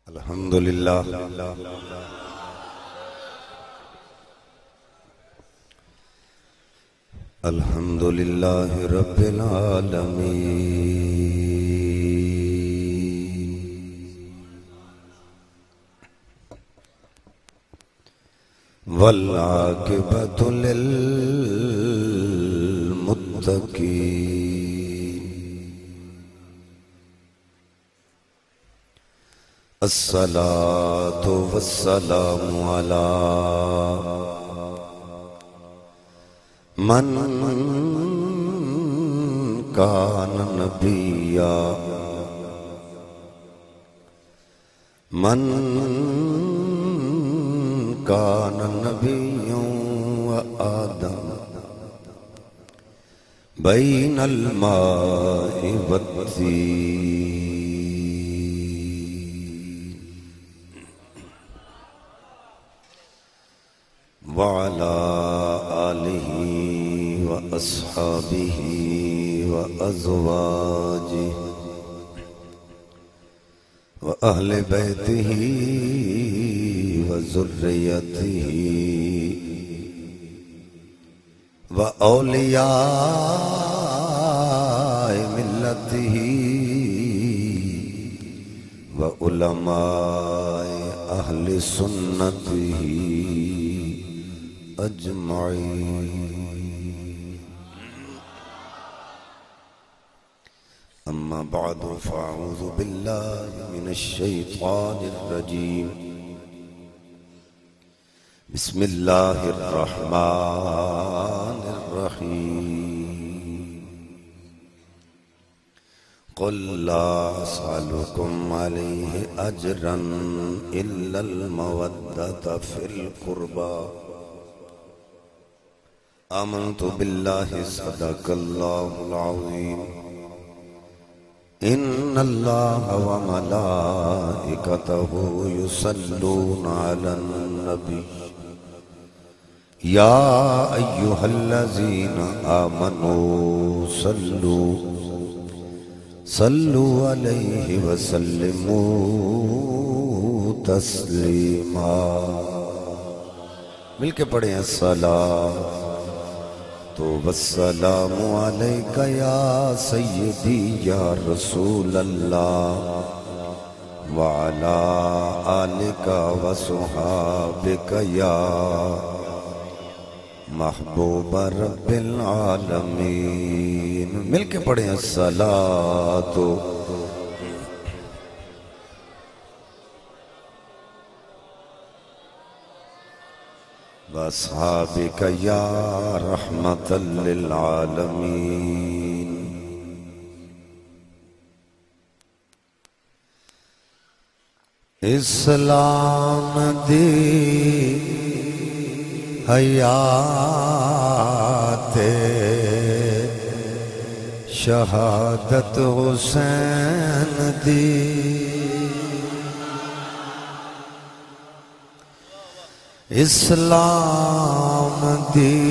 الحمدللہ الحمدللہ رب العالمین والعاقبۃ للمتقین الصلاة والسلام على من كان نبيا من كان نبيا وآدم بين الماء والطين وعلى آله وأصحابه وأزواجه وأهل بيته وذريته وأولياء ملته وعلماء أهل سنته أجمعين. أما بعد فأعوذ بالله من الشيطان الرجيم. بسم الله الرحمن الرحيم. قل لا أسألكم عليه أجرا إلا المودة في القربى. آمنت بالله صدق الله العظيم. إن الله وملائكته يصلون على النبي يا أيها الذين آمنوا صلوا عليه وسلموا تسليما. مل کے پڑھیں الصلاة والسلام علیک یا سیدی یا رسول اللہ وعلا آلک وصحابک یا محبوب رب العالمین. مل کے پڑھیں الصلاة وَأَصْحَابِكَ يَا رَحْمَةً لِّلْعَالَمِينَ. اسلام دی حیات شہادت حسین دی اسلام دی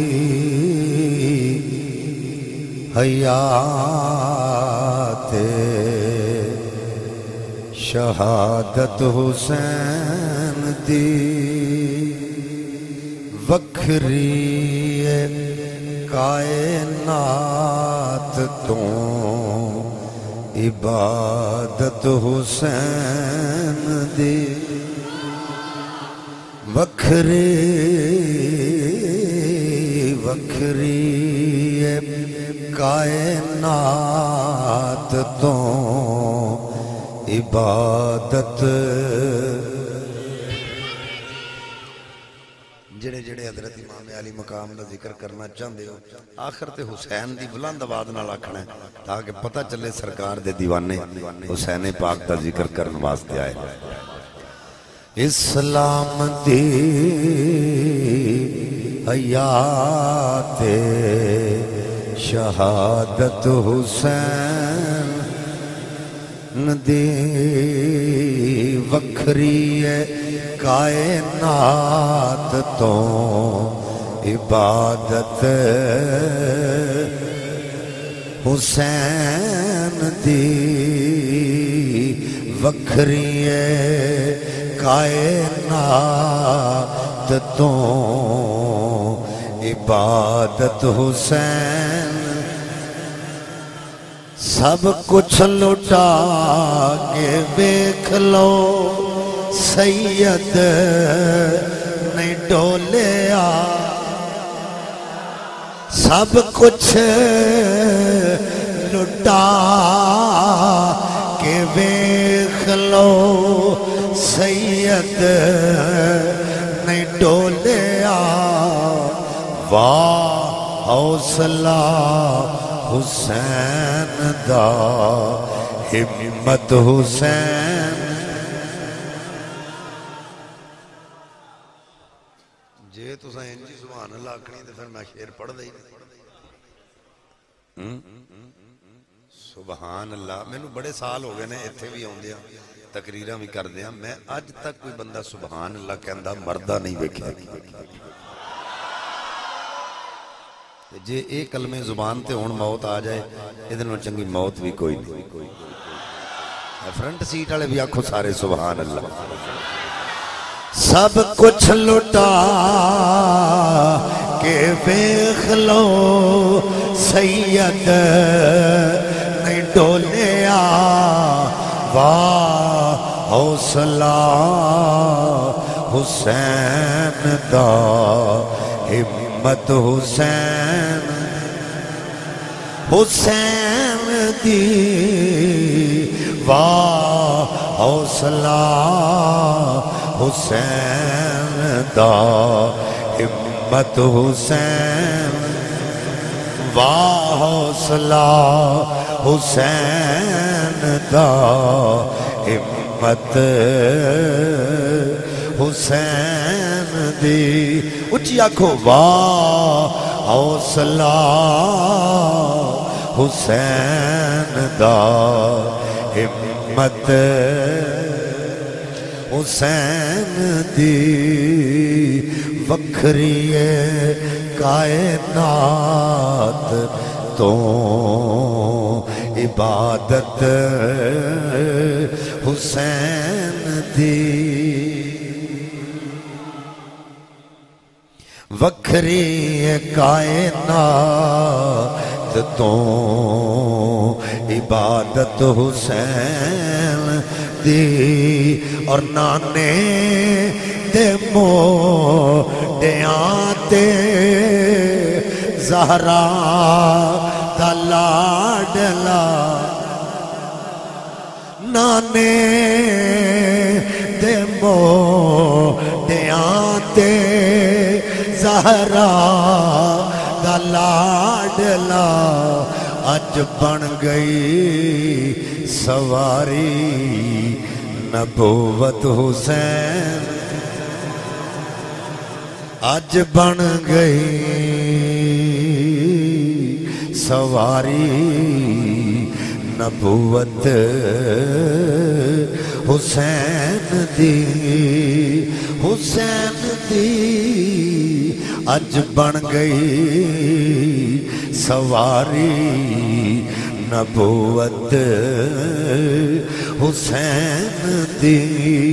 حیات شہادت حسین دی وکھری کائنات تو عبادت حسین دی وکھری کائنات تو عبادت. جڑے حضرت امام علی مقام دا ذکر کرنا چاہندے ہو آخر تے حسین دی بلند آواز نال آکھنا ہے تاکہ پتہ چلے سرکار دے دیوانے حسین پاک دا ذکر کرن واسطے آئے. اسلام دی حیات شہادت حسین دی وکھری کائنات تو عبادت حسین دی وکھری کائنات تو عبادت حسین سب کچھ لٹا کے دیکھ لو سید نہیں ڈولیا سب کچھ لٹا کے دیکھ لو سید نہیں ڈولیا واہ حوصلہ حسین دا ہمت حسین جے تو انجی سبحان اللہ آکھنی تو پھر میں شعر پڑھ دئی سبحان اللہ میں بڑے سال ہو گئے نے اتھے بھی آؤندے ہیں تقریراں بھی کر دیا میں اج تک کوئی بندہ سبحان اللہ کہندا مردہ نہیں ویکھیا جے ایک کلمے زبان تے ہون موت آ جائے ادھر چنگی موت بھی کوئی نہیں فرنٹ سیٹ والے بھی آکھو سارے سبحان اللہ سب کچھ لٹا کے دیکھ لو سید نہیں ڈولیا واہ حوصلہ حسین دا ہمت حسین حسین دی واہ حوصلہ حسین دا ہمت حسین واہ حوصلہ حسین دا ہمت حسین دی اچھی آنکھو واہ حوصلہ حسین دا ہمت حسین دی وکھری کائنات تو عبادت حسین دی وکھری کائنات تو عبادت حسین دی اور نانے دے موڈیاں تے زہرا دا لاڈلا نانے دے موڈیاں تے زہرا دا لاڈلا اج بن گئی سواری نبوت حسین اج بن گئی سواری نبوت حسین دی اج بن گئی سواری نبوت حسین دی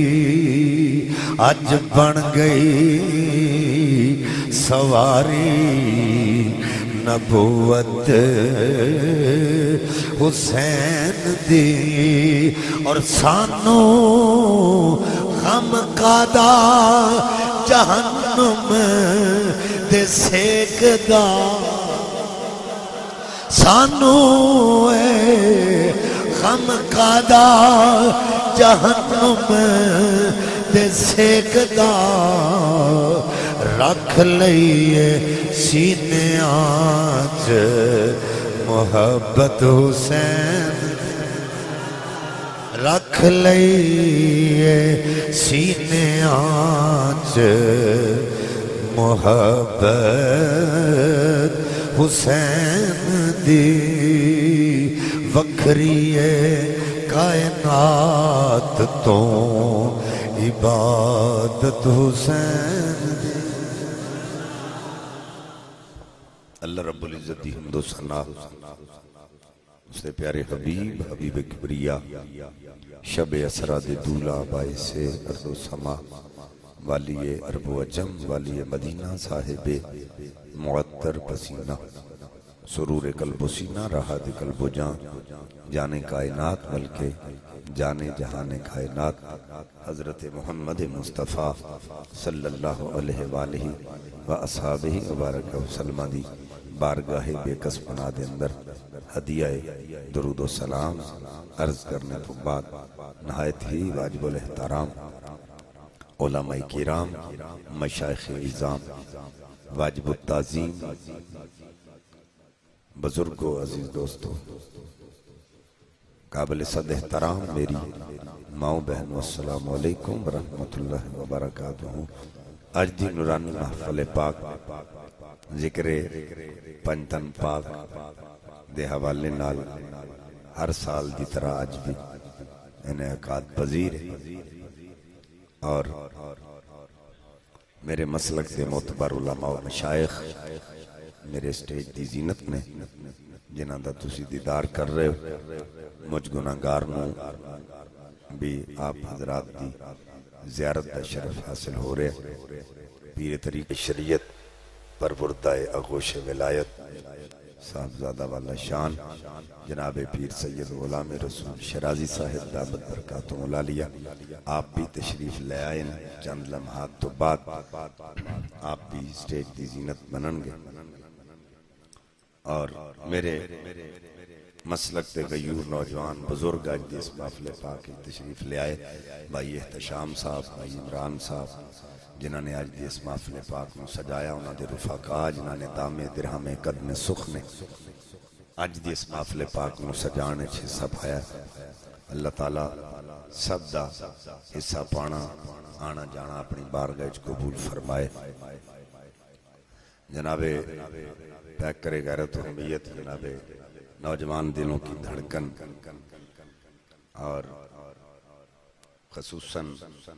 اج بن گئی سواری نبوت حسین دی اور سانو غم قادا جہنم دے سیک دا سانو غم قادا جہنم دے سیک دا رکھ لئیے سینے آج محبت حسین رکھ لئیے سینے آج محبت حسین دی وکھری کائنات تو عبادت حسین دی اللہ رب العزت دی حمد و ثنا اس سے پیارے حبیب حبیب کبریا شب اسرا دے دولا باعث ارض و سما والی عرب و عجم والی مدینہ صاحب معطر پسینہ سرور قلب و سینہ راحت قلب و جان جانے کائنات بلکہ جانے جہان کائنات حضرت محمد مصطفیٰ صلی اللہ علیہ وآلہ و اصحابہ وبارک وسلم دی بارگاہ بے کس پناہ دے اندر ہدیہ درود و سلام عرض کرنے تو بعد نہایت ہی واجب الاحترام علماء کرام مشایخ عظام واجب التعظیم بزرگوں عزیز دوستوں قابل صد احترام میری ماؤں بہن والسلام علیکم ورحمت اللہ وبرکاتہ آج دی نورانی محفل پاک ذکر پنجتن پاک دے حوالے نال ہر سال دی طرح آج بھی انعقاد پذیر ہے اور میرے مسلک دے معتبر علماء و مشایخ میرے سٹیج دی زینت نے جنہ دا تسی دیدار کر رہے ہو مجھ گناہگار نوں بھی آپ حضرات دی زیارت دا شرف حاصل ہو رہے پیر طریق شریعت پروردہ اغوش ولایت صاحبزادہ والا شان جناب پیر سید غلام رسول شرازی صاحب دعوت برکاتوں العالیہ آپ بھی تشریف لے آئے چند لمحات تو بعد آپ بھی سٹیج دی زینت بنن گے اور میرے مسلک تے غیور نوجوان بزرگ آج دی اس محفل پاک تشریف لے آئے بھائی احتشام صاحب بھائی عمران صاحب جنہاں نے آج دی اس محفل پاک میں سجایا انہاں دے رفقا جنہاں نے دامے درہمے قدم سخ نے آج دی اس محفل پاک میں سجانے چھے سب ہے اللہ تعالیٰ سب دا حصہ پانا آنا جانا اپنی بارگاہ قبول فرمائے جناب پیک کرے غیرت و حمیت جناب نوجوان دلوں کی دھڑکن اور خصوصاً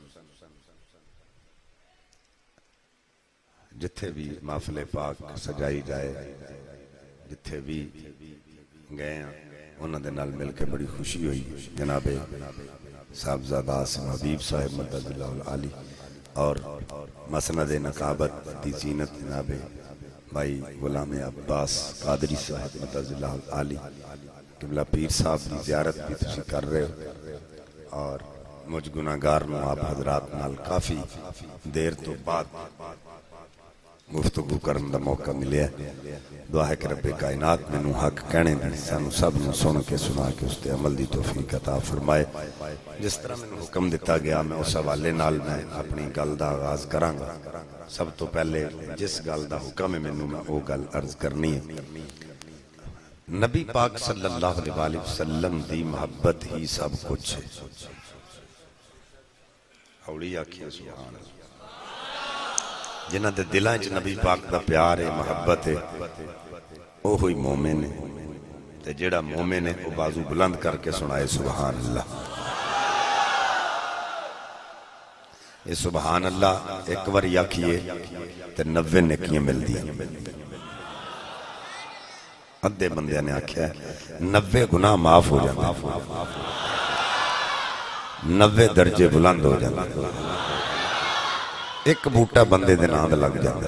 جتھے بھی محفل پاک سجائی جائے جتھے بھی گئے ہیں انہوں نے نال مل کے بڑی خوشی ہوئی جناب صاحبزادہ آسم حبیب صاحب مدد اللہ العالی اور مسند نقابت دی زینت جناب بھائی غلام عباس قادری صاحب مدد اللہ العالی قبلہ پیر صاحب دی زیارت بھی تسی کر رہے ہو اور مجھ گناہگار نو آپ حضرات نال کافی دیر تو بعد گفتگو کرن دا موقع ملے دعا ہے کہ رب کائنات میں نو حق کہنے دی سانو سب نو سن کے سنا کے اس تے عمل دی توفیق عطا فرمائے جس طرح میں نو حکم دیتا گیا میں اس حوالے نال میں اپنی گل دا آغاز کرانگا سب تو پہلے جس گل دا حکم ہے میں نو میں او گل عرض کرنی ہے نبی پاک صلی اللہ علیہ وسلم دی محبت ہی سب کچھ ہے اولی آکھیں سبحان اللہ جنہ دے دلائیں چھ نبی پاک دا پیار ہے محبت ہے او ہوئی مومن ہے تے جیڑا مومن ہے وہ بازو بلند کر کے سنائے سبحان اللہ یہ سبحان اللہ ایک واری آکھئے تے 90 نکیاں مل دی ادھے بندے نے آکھیا ہے 90 گناہ معاف ہو جاندے 90 درجے بلند ہو جاندے ایک بوٹا بندے دے نام لگ جاندے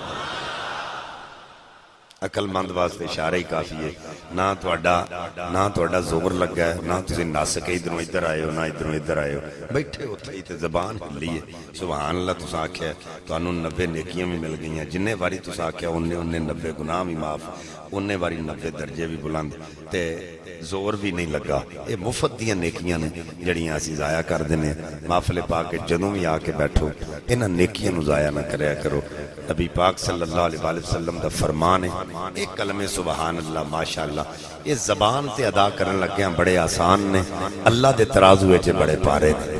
عقل مند واسطے اشارہ ہی کافی ہے نہ تہاڈا زور لگا ہے نہ تسی نس کے ادھروں ادھر آئے ہو نہ ادھروں ادھر آئے ہو بیٹھے ہوتے ہی تے زبان ہلی ہے سبحان اللہ تساں آکھیا تانوں 90 نیکیاں بھی مل گئیاں جننے واری تساں آکھیا اننے 90 گناہ بھی معاف اننے واری 90 درجے بھی بلند تے زور بھی نہیں لگا یہ مفت دیاں نیکیاں نے جڑیاں اسی ضائع کر دینے محفل پاک جدوں بھی آ کے بیٹھو انہاں نیکیاں نو ضائع نہ کریا کرو نبی پاک صلی اللہ علیہ وسلم دا فرمان ہے ایک کلمہ سبحان اللہ ماشاءاللہ یہ زبان تے ادا کرن لگیاں بڑے آسان نے اللہ دے ترازو وچ بڑے پارے نے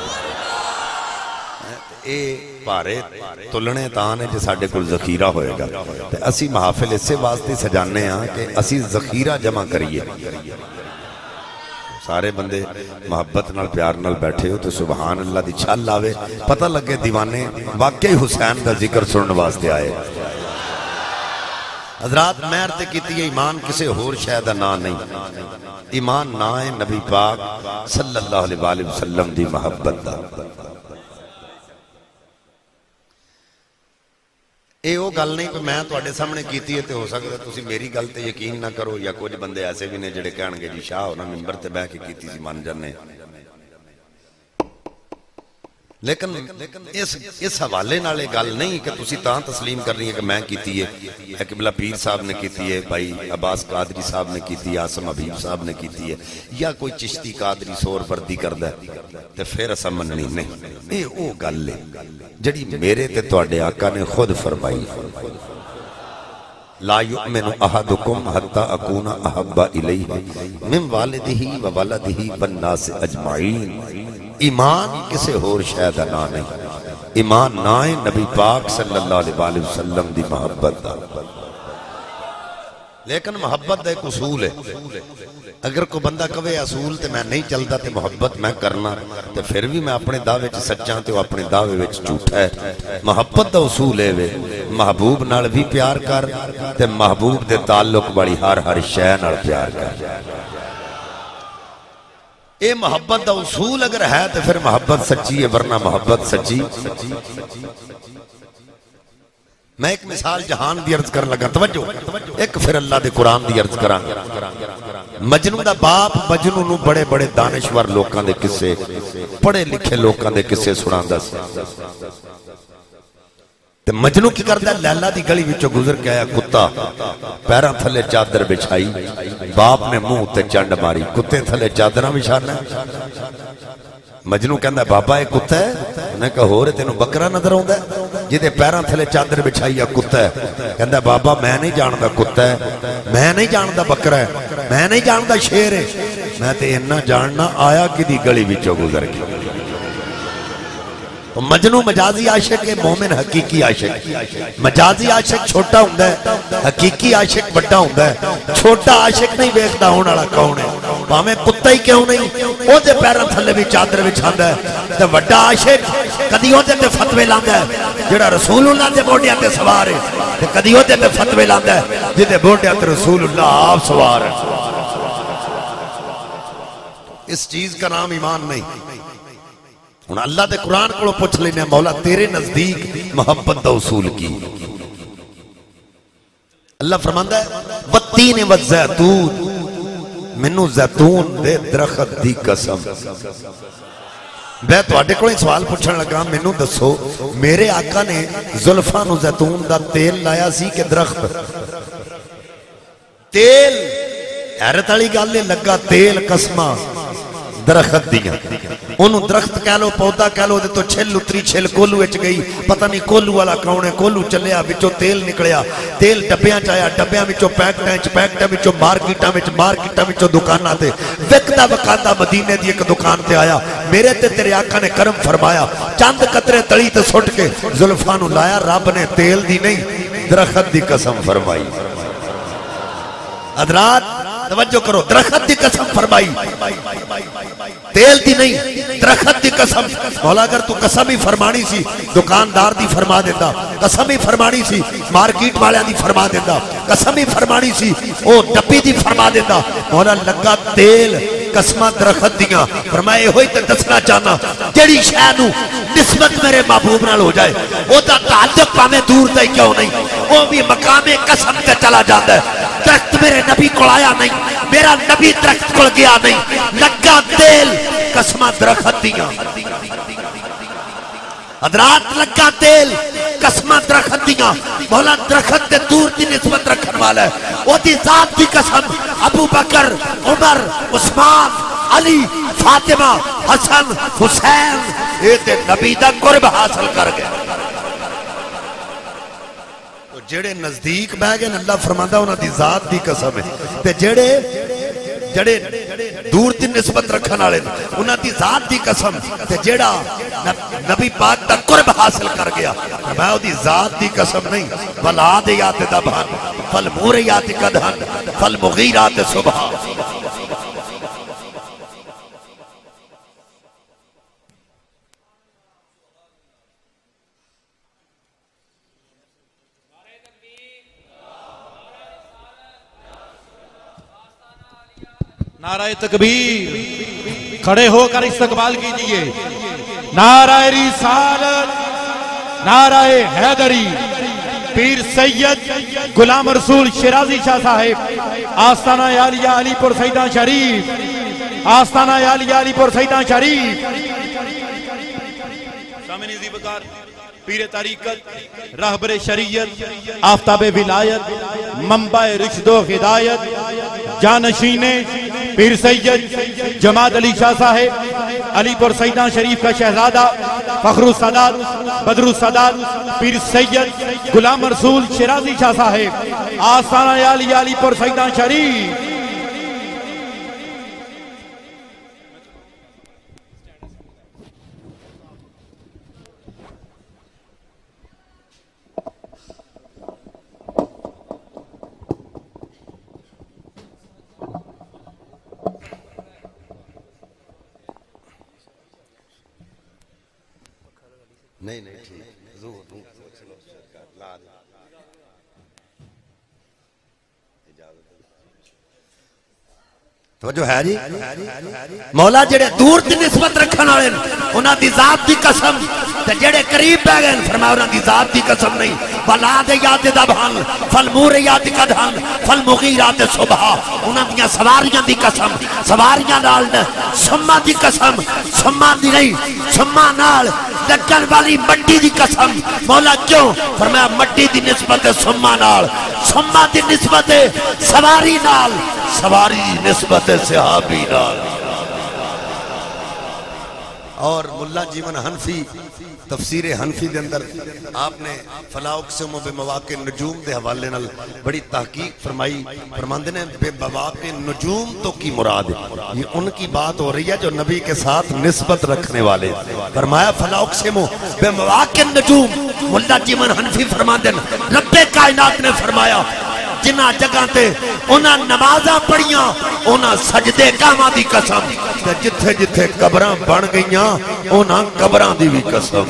اے پارے تلنے تانے جے ساڈے کول ذخیرہ ہوئے گا تے اسی محافل اسے واسطے سجانے ہاں کہ اسی ذخیرہ جمع کریے سارے بندے محبت نال پیار نال بیٹھے ہو تو سبحان اللہ دی چھل آوے پتہ لگے دیوانے واقعی حسین دا ذکر سنن واسطے آئے حضرات میں عرض کیتی ہے ایمان کسے ہور شے دا نا نہیں، ایمان نا ہے نبی پاک صلی اللہ علیہ وآلہ وسلم دی محبت دا۔ اے وہ گل نہیں کہ میں تواڈے سامنے کیتی ہے تے ہو سکدا تسی میری گل تے یقین نہ کرو، یا کچھ بندے ایسے بھی نے جڑے کہن گے جی شاہ ہونا ممبر تے بیٹھ کے کیتی سی من جانے، لیکن اس حوالے نالے گل نہیں کہ تسی تاں تسلیم کرنی ہے کہ میں کیتی ہے، قبلہ پیر صاحب نے کیتی ہے، بھائی عباس قادری صاحب نے کیتی ہے، عاصم حبیب صاحب نے کیتی ہے، یا کوئی چشتی قادری سور وردی کردہ ہے تے پھر اسا مننی نہیں۔ اے او گل ہے جڑی میرے تے تواڈے آقا نے خود فرمائی، لا یؤمن احدکم حتی اکون احب الیہ من والدہ وولدہ والناس اجمعین۔ ایمان کسے ہور شے دا نا نہیں، ایمان نا ہے نبی پاک صلی اللہ علیہ وآلہ وسلم دی محبت دا۔ لیکن محبت دا ایک اصول ہے، اگر کوئی بندہ کہے اصول تے میں نہیں چلدا تے محبت میں کرنا تے پھر بھی میں اپنے دعوے وچ سچا تے وہ اپنے دعوے وچ جھوٹا ہے۔ محبت دا اصول ہے وے محبوب نال بھی پیار کر تے محبوب دے تعلق والی ہر شے نال پیار کر۔ اے محبت دا اصول اگر ہے تو پھر محبت سچی ہے، ورنہ محبت سچی۔ میں ایک مثال جہان دی عرض کر لگا، توجہ ایک پھر اللہ دے قرآن دی عرض کران۔ مجنوں دا باپ مجنوں نو بڑے بڑے دانشور لوکاں دے قصے، پڑھے لکھے لوکاں دے قصے سناندا سی۔ تے مجنوں کی کردا لیلا دی گلی وچوں گزر کے آیا کتا، پیراں تھلے چادر بچھائی، باپ نے منہ تے چنڈ ماری، کتے تھلے چادراں بچھانا۔ مجنوں کہندا بابا اے کتا ہے؟ انہیں کہا ہو رہے تینوں بکرا نظر ہوندا ہے جدے پیراں تھلے چادر بچھائی یا کتا ہے؟ کہندا بابا میں نہیں جاندا کتا ہے، میں نہیں جاندا بکرا ہے، میں نہیں جاندا شیر ہے، میں تے انہاں جاننا آیا کدی گلی وچوں گزر کے۔ مجنوں مجازی عاشق ہے، مومن حقیقی عاشق۔ مجازی عاشق چھوٹا ہوندا ہے، حقیقی عاشق بڑا ہوندا ہے۔ چھوٹا عاشق نہیں ویکھدا ہون والا کون ہے، بھاویں کتا ہی کیوں نہیں، او دے پیراں تھلے بھی چادر بچھاندا ہے۔ تے بڑا عاشق کدی او دے تے فتوی لاندا ہے جڑا رسول اللہ دے موڈیاں تے سوار ہے، تے کدی او دے تے فتوی لاندا ہے جدے موڈیاں تے رسول اللہ آپ سوار ہے۔ اس چیز کا نام ایمان نہیں۔ انہاں اللہ دے قرآن کو پوچھ لینے مولا تیرے نزدیک محبت دا اصول کی۔ اللہ فرماندہ ہے والتین والزیتون، منو زیتون دے درخت دی قسم۔ میں تو آٹے کو سوال پوچھنے لگا، منو دسو میرے آقا نے زلفان و زیتون دا تیل لایا سی کہ درخت؟ تیل حیرت والی گل لگا تیل قسمہ درخت دیاں، انہوں درخت کہہ لو پودا کہہ لو، دے تو چھل اتری چھل کولو اچ گئی، پتہ نہیں کولو والا کون ہے، کولو چلیا بچوں تیل نکلیا، تیل ڈبیاں چایا، ڈبیاں بچوں پیکٹاں بچوں مارکیٹاں بچوں دکاناں تے وکدا وکاندا مدینے دی ایک دکان تے آیا، میرے تے تیرے آقا نے کرم فرمایا، چند قطرے تلی تے سٹ کے زلفاں نو لایا، رب نے تیل دی نہیں درخت دی قسم فرمائی۔ حضرات توجہ کرو، درخت دی قسم فرمائی، تیل دی نہیں، درخت دی قسم۔ مولا اگر تو قسم ہی فرمانی سی دکاندار دی فرما دیتا، قسم ہی فرمانی سی مارکیٹ والیاں دی فرما دیتا، قسم ہی فرمانی سی او ڈبی دی فرما دیتا، مولا لگا تیل قسمہ درخت دیاں۔ فرمائے ہوئی تے دسنا چاہنا جڑی شے نو نسبت میرے محبوب نال ہو جائے او دا تعلق پاویں دور تے کیوں نہیں، او بھی مقام قسم تے چلا جاندا ہے۔ درخت میرے نبی کو آیا نہیں، میرا نبی درخت کو گیا نہیں، لگا تیل قسمہ درخت دیاں۔ حضرات لگا تیل قسمہ درخت دیاں، مولا درخت تے دور دی نسبت رکھن والا ہے، وہ دی ذات دی قسم ابو بکر عمر عثمان علی فاطمہ حسن حسین اے تے نبی دا قرب حاصل کر گئے۔ جڑے نزدیک بہ گئے اللہ فرماندہ انہاں دی ذات دی قسم ہے، تے جڑے دور دی نسبت رکھن والے انہاں دی ذات دی قسم، تے جڑا نبی پاک دا قرب حاصل کر گیا میں او دی ذات دی قسم نہیں، والعادیات ضبحا فالموریات قدحا فالمغیرات صبحا۔ नारा तकबीर, खड़े होकर इस्तकबाल कीजिए। नारा रिसालत, नारा हैदरी, पीर सैयद गुलाम रसूल शिराजी शाह साहिब, आस्ताना आलिया अलीपुर सईदा शरीफ, आस्ताना आलिया अलीपुर सईदा शरीफ। सामने ज़ीबकार पीर तारीकत, रहबर शरीयत, आफ्ताब विलायत, मंबा रिश्दो हिदायत, जानशीने पीर सैयद जमात अली शाह साहिब, अलीपुर सईदा शरीफ का शहजादा, फखरुस सादात, बदरुस सादात, पीर सैयद गुलाम रसूल शिराजी शाह साहिब, आस्ताना आलिया अलीपुर सईदा शरीफ। نہیں نہیں توجہ ہے جی مولا جڑے دور دی نسبت رکھن والے انہاں دی ذات دی قسم تے جڑے قریب پہ گئے فرمایا انہاں دی ذات دی قسم نہیں بلا دے یاد دبھان فالمور یاد کدھان فالمغیرات صبح انہاں دیاں سواریاں دی قسم سواریاں نال سما دی قسم سما دی نہیں سما نال لگن والی مٹی دی قسم مولا کیوں فرمایا مٹی دی نسبت سما نال سما دی نسبت سواری نال سواری نسبت صحابی نال اور ملا جیون حنفی تفسیر حنفی دے اندر آپ نے فلا اقسم بمواقع نجوم دے حوالے نال بڑی تحقیق فرمائی فرماندے نے بے مواقع نجوم تو کی مراد ہے یہ ان کی بات ہو رہی ہے جو نبی کے ساتھ نسبت رکھنے والے فرمایا فلا اقسم بمواقع نجوم ملا جیون حنفی فرماندے رب کائنات نے فرمایا جنہ جگہ تے انہاں نمازاں پڑھیاں انہاں سجدے کاماں دی قسم جتھے جتھے قبراں بن گئیاں انہاں قبراں دی بھی قسم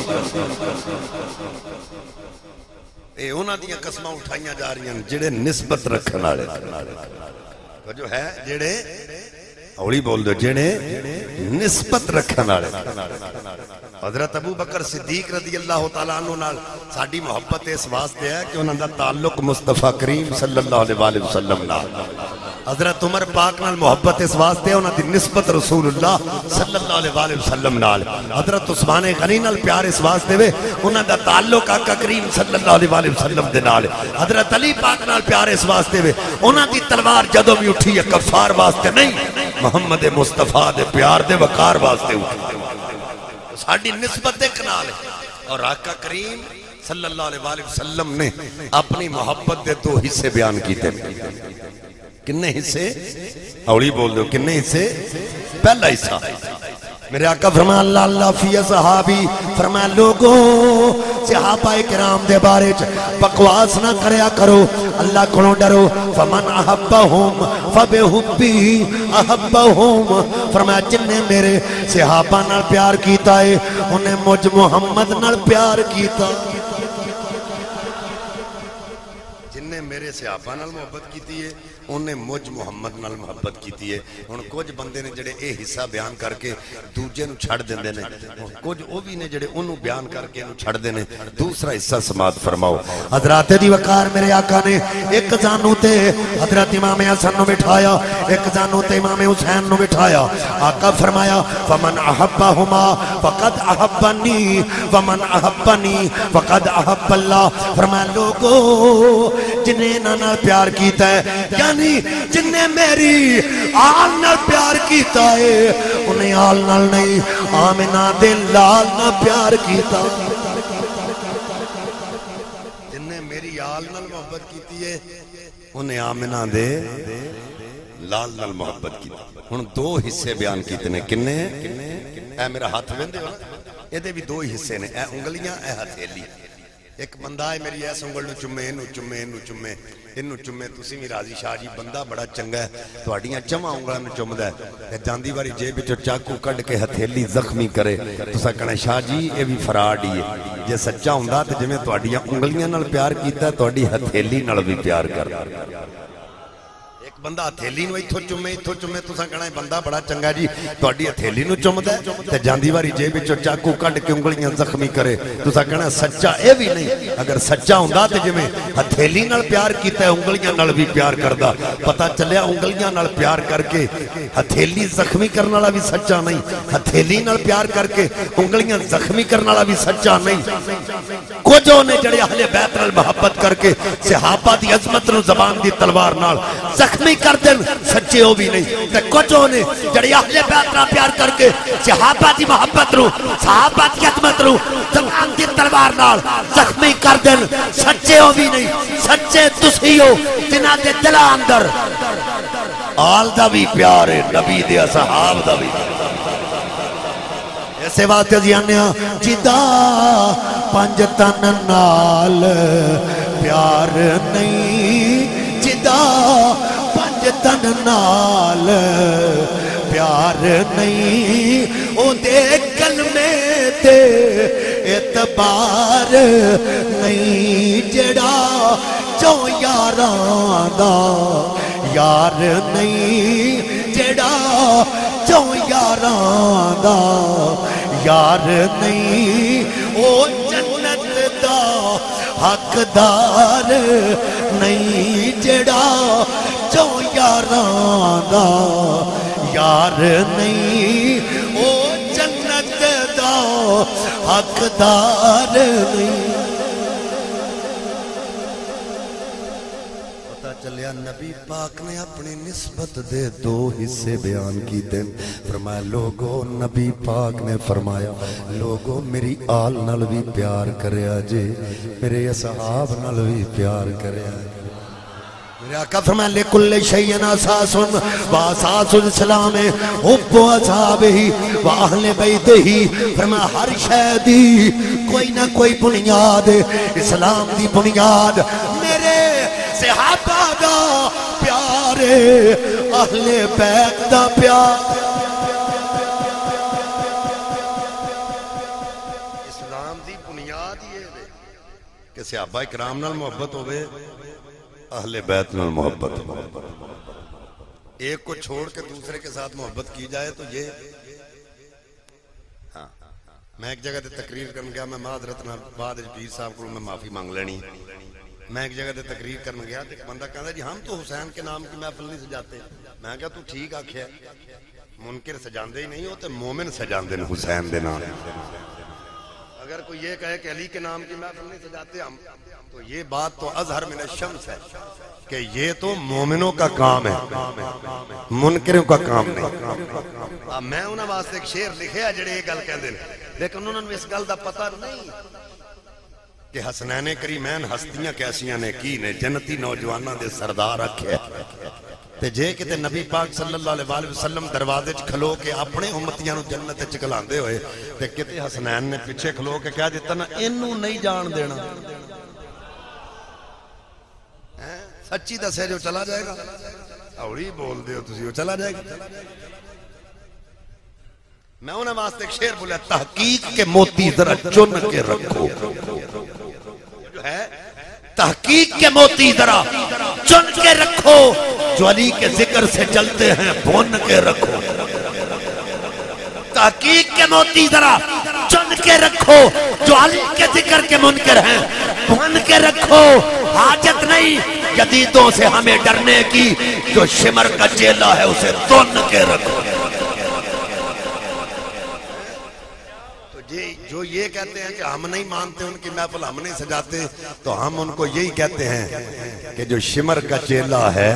اے انہاں دیاں قسماں اٹھائیاں جا رہی ہیں جڑے نسبت رکھن والے جو ہے جڑے اولی بول دو جڑے نسبت رکھن والے حضرت ابو بکر صدیق رضی اللہ تعالیٰ عنہ نال ساڑی محبت اس واسطے ہے کہ انہوں دا تعلق مصطفیٰ کریم صلی اللہ علیہ وسلم نال حضرت عمر پاک نال محبت اس واسطے ہے انہوں دی نسبت رسول اللہ صلی اللہ علیہ وسلم نال حضرت عثمان غنی نال پیار اس واسطے ہے انہوں دا تعلق آقا کریم صلی اللہ علیہ وسلم دے نال حضرت علی پاک نال پیار اس واسطے ہے انہوں دی تلوار جدوں بھی اٹھی ہے کفار واسطے نہیں محمد مصطفیٰ دے پیار دے وقار واسطے اٹھی ساڑی نسبت ایک نال ہے اور آقا کریم صلی اللہ علیہ وسلم نے اپنی محبت دے دو حصے بیان کیتے کنے حصے اولی بول دو کنے حصے پہلا حصہ میرے آقا فرمایا اللہ اللہ فی صحابی فرمایا لوگوں صحابہ کرام دے بارے بکواس نہ کریا کرو اللہ کھڑوں ڈرو فمن احبہم فبحبی احبہم فرمایا جن نے میرے صحابہ نال پیار کیتا ہے انہیں مجھ محمد نال پیار کیتا جن نے میرے صحابہ نال محبت کیتی ہے انہیں مجھ محمد نال محبت کیتی ہے ان کچھ بندے نے جڑے اے حصہ بیان کر کے دوجے نو چھڑ دیندے نے کچھ او بھی نے جڑے انہوں بیان کر کے انہوں چھڑ دینے دوسرا حصہ سماعت فرماؤ حضرات دی وقار میرے آقا نے ایک زانو تے حضرت امام حسن نو بٹھایا ایک زانو تے امام حسین نو بٹھایا آقا فرمایا فمن احبہما فقد احبنی ومن احبنی فقد احب اللہ فرمایا لوگو جنہیں نانا پیار کیتا ہے یعنی جن نے میری آل نال پیار کیتا ہے انہیں آل نال نہیں آمنہ دے لال نال پیار کیتا جن نے میری آل نال محبت کیتی ہے انہیں آمنہ دے لال نال محبت کیتا ہن دو حصے بیان کیتے نے کنے اے میرا ہاتھ ویندے ہو یہ دے بھی دو حصے نے اے انگلیاں اے ہتھیلی ایک بندہ ہے میری ایس انگل نو چمے انو چمے تسی بھی راضی شاہ جی بندہ بڑا چنگا ہے تو اڈیاں چمہ انگلہ میں چمدہ ہے جاندی باری جے بچو چاکو کڑ کے ہتھیلی زخمی کرے تو سا کہنا شاہ جی یہ بھی فراڈ ہی ہے جے سچا ہوں دا تو جمیں تو اڈیاں انگلیاں نال پیار کیتا ہے تو اڈی ہتھیلی نال بھی پیار کر ایک بندہ ہتھیلی نو ایتھوں چومے تساں کہنا ہے بندہ بڑا چنگا جی تہاڈی ہتھیلی نو چومدا ہے تے جاندی واری جیب وچوں چاقو کڈ کے انگلیاں زخمی کرے تساں کہنا سچا اے بھی نہیں اگر سچا ہوندا تے جویں ہتھیلی نال پیار کیتا ہے انگلیاں نال بھی پیار کردا پتہ چلیا انگلیاں نال پیار کر کے ہتھیلی زخمی کرن والا بھی سچا نہیں ہتھیلی نال پیار کر کے انگلیاں زخمی کرن والا بھی سچا نہیں کچھ نے جڑے اہل بیت نال محبت کر کے صحابہ دی عظمت نو زبان دی تلوار نال زخمی کر دن سچے ہو بھی نہیں تے کچھ نے جڑے اہل بیت نال پیار کر کے صحابہ دی محبت نو صحابہ دی عظمت نو زبان دی تلوار نال زخمی کر دن سچے ہو بھی نہیں سچے تسی ہو جنہاں دے دلاں اندر آل دا بھی پیار ہے نبی دے اصحاب دا بھی ایسے واسطے جانیا جدا پنج تن نال پیار نہیں جدا پنج تن نال پیار نہیں او دے کلمے تے اعتبار نہیں جڑا چو یاراں دا یار نہیں جڑا چو یاراں دا یار نہیں او جنت دا حقدار نہیں جڑا چو یاراں دا یار نہیں او جنت دا حقدار نہیں چلیا نبی پاک نے اپنی نسبت دے دو حصے بیان کی دیں فرمایا لوگو نبی پاک نے فرمایا لوگو میری آل نال بھی پیار کریا جے میرے اصحاب نال بھی پیار کریا میرے آقا فرمایا لکل شیئن اساسن و اساس الاسلام حب و اصحابہی و اہل بیتہی فرمایا ہر شے دی کوئی نہ کوئی بنیاد اسلام دی بنیاد میرے صحابہ دا پیار اہل بیت دا پیار اسلام دی بنیاد یہ ہے کہ صحابہ اکرام نال محبت ہوئے اہل بیت نال محبت ایک کو چھوڑ کے دوسرے کے ساتھ محبت کی جائے تو یہ میں ایک جگہ تے تقریر کرن گیا میں معذرت نال بعد پیر صاحب کو میں معافی مانگ لینی میں ایک جگہ تے تقریر کرن گیا تو ایک بندہ کہتا جی ہم تو حسین کے نام کی محفل نہیں سجاتے میں کہا تو ٹھیک آکھیا منکر سجاندے ہی نہیں ہوتے مومن سجاندے ہیں حسین دے نام اگر کوئی یہ کہے کہ علی کے نام کی محفل نہیں سجاتے ہم تو یہ بات تو اظہر من الشمس ہے کہ یہ تو مومنوں کا کام ہے منکروں کا کام نہیں میں انہاں واسطے ایک شعر لکھیا جڑے یہ گل کہندے نے لیکن انہوں نے اس گل دا پتہ نہیں کہ حسنین کریمین ہستیاں کیسیاں نے کی نے جنتی نوجوانہ دے سردار رکھے تے جے کتے نبی پاک صلی اللہ علیہ وآلہ وسلم دروازے کھلو کے اپنے امتیاں نو جنت چکلاندے ہوئے تے کتے حسنین نے پیچھے کھلو کے کہہ دیتا نا انہوں نہیں جان دینا سچی دسے جو چلا جائے گا اوڑی بول دے ہو تسی وہ چلا جائے گا میں انہیں واسطے ایک شعر بولیا تحقیق کے موتی ذرا چن کے رکھو جو ہے تحقیق کے موتی ذرا چن کے رکھو جو علی کے ذکر سے جلتے ہیں بھون کے رکھو تحقیق کے موتی ذرا چن کے رکھو جو علی کے ذکر کے منکر ہیں بھون کے رکھو حاجت نہیں جدیدوں سے ہمیں ڈرنے کی جو شمر کا چیلا ہے اسے تن کے رکھو جو یہ کہتے ہیں کہ ہم نہیں مانتے ان کی محفل ہم نہیں سجاتے تو ہم ان کو یہی کہتے ہیں کہ جو شمر کا چیلا ہے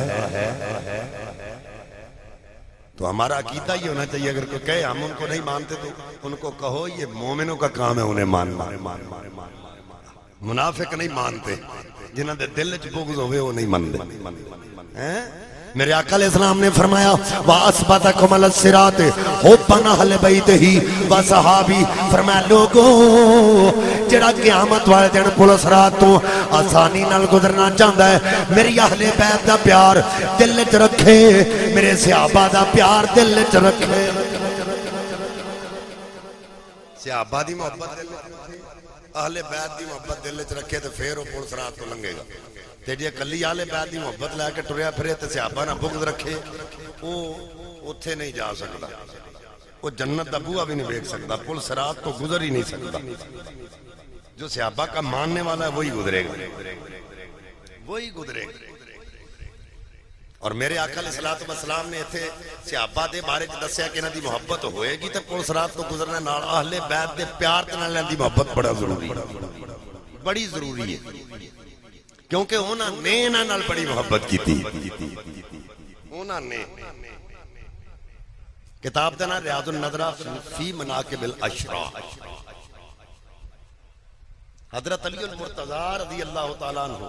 تو ہمارا عقیدہ یہ ہونا چاہیے اگر کوئی کہے ہم ان کو نہیں مانتے تو ان کو کہو یہ مومنوں کا کام ہے انہیں ماننا منافق نہیں مانتے جنہاں دے دل چ بغض ہوئے وہ نہیں مانتے میرے آقا علیہ السلام نے فرمایا وَأَثْبَتَكُمْ عَلَى الصِّرَاطِ حُبًّا أَهْلِ بَيْتِهِ وَصَحَابِهِ فرمایا لوگوں جڑا قیامت والے دن پل صراط تو آسانی نال گزرنا چاہتا ہے میری اہل بیت دا پیار دل وچ رکھے میرے صحابہ دا پیار دل وچ رکھے صحابہ دی محبت دل اہل بیت دی محبت دل وچ رکھے تے پھر وہ پل صراط تو لنگے گا تے جے کلی اہل بیت دی محبت لے کے ٹریا پھرے تے صحابہ نہ بغض رکھے وہ اوتھے نہیں جا سکدا وہ جنت دا بوہا بھی نہیں دیکھ سکتا پل صراط تو گزر ہی نہیں سکتا جو صحابہ کا ماننے والا ہے وہی گزرے گا وہی گزرے گا اور میرے آقا علیہ الصلوۃ والسلام نے ایتھے صحابہ دے بارے چ دسیا کہ انہاں دی محبت ہوئے گی تے پل صراط تو گزرنے نال اہل بیت دے پیار تے نال انہاں دی محبت بڑا ضروری ہے بڑی ضروری ہے کیونکہ انہاں نے انہاں نال بڑی محبت کیتی انہاں نے کتاب دا نام ریاض النظرہ فی مناقب الاشراف حضرت علی المرتضی رضی اللہ تعالیٰ عنہ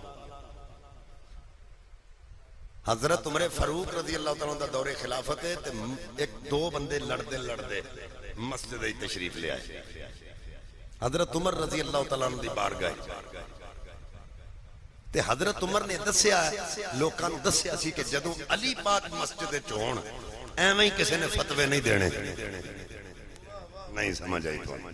حضرت عمر فاروق رضی اللہ تعالیٰ عنہ دا دور خلافت ہے ایک دو بندے لڑدے مسجد تشریف لے آئے حضرت عمر رضی اللہ تعالیٰ عنہ دی بارگاہ تے حضرت عمر نے دسیا لوکاں نوں دسیا سی کہ جدوں علی پاک مسجد وچ ہون ایویں ہی کسی نے فتوے نہیں دینے نہیں سمجھ آئی تو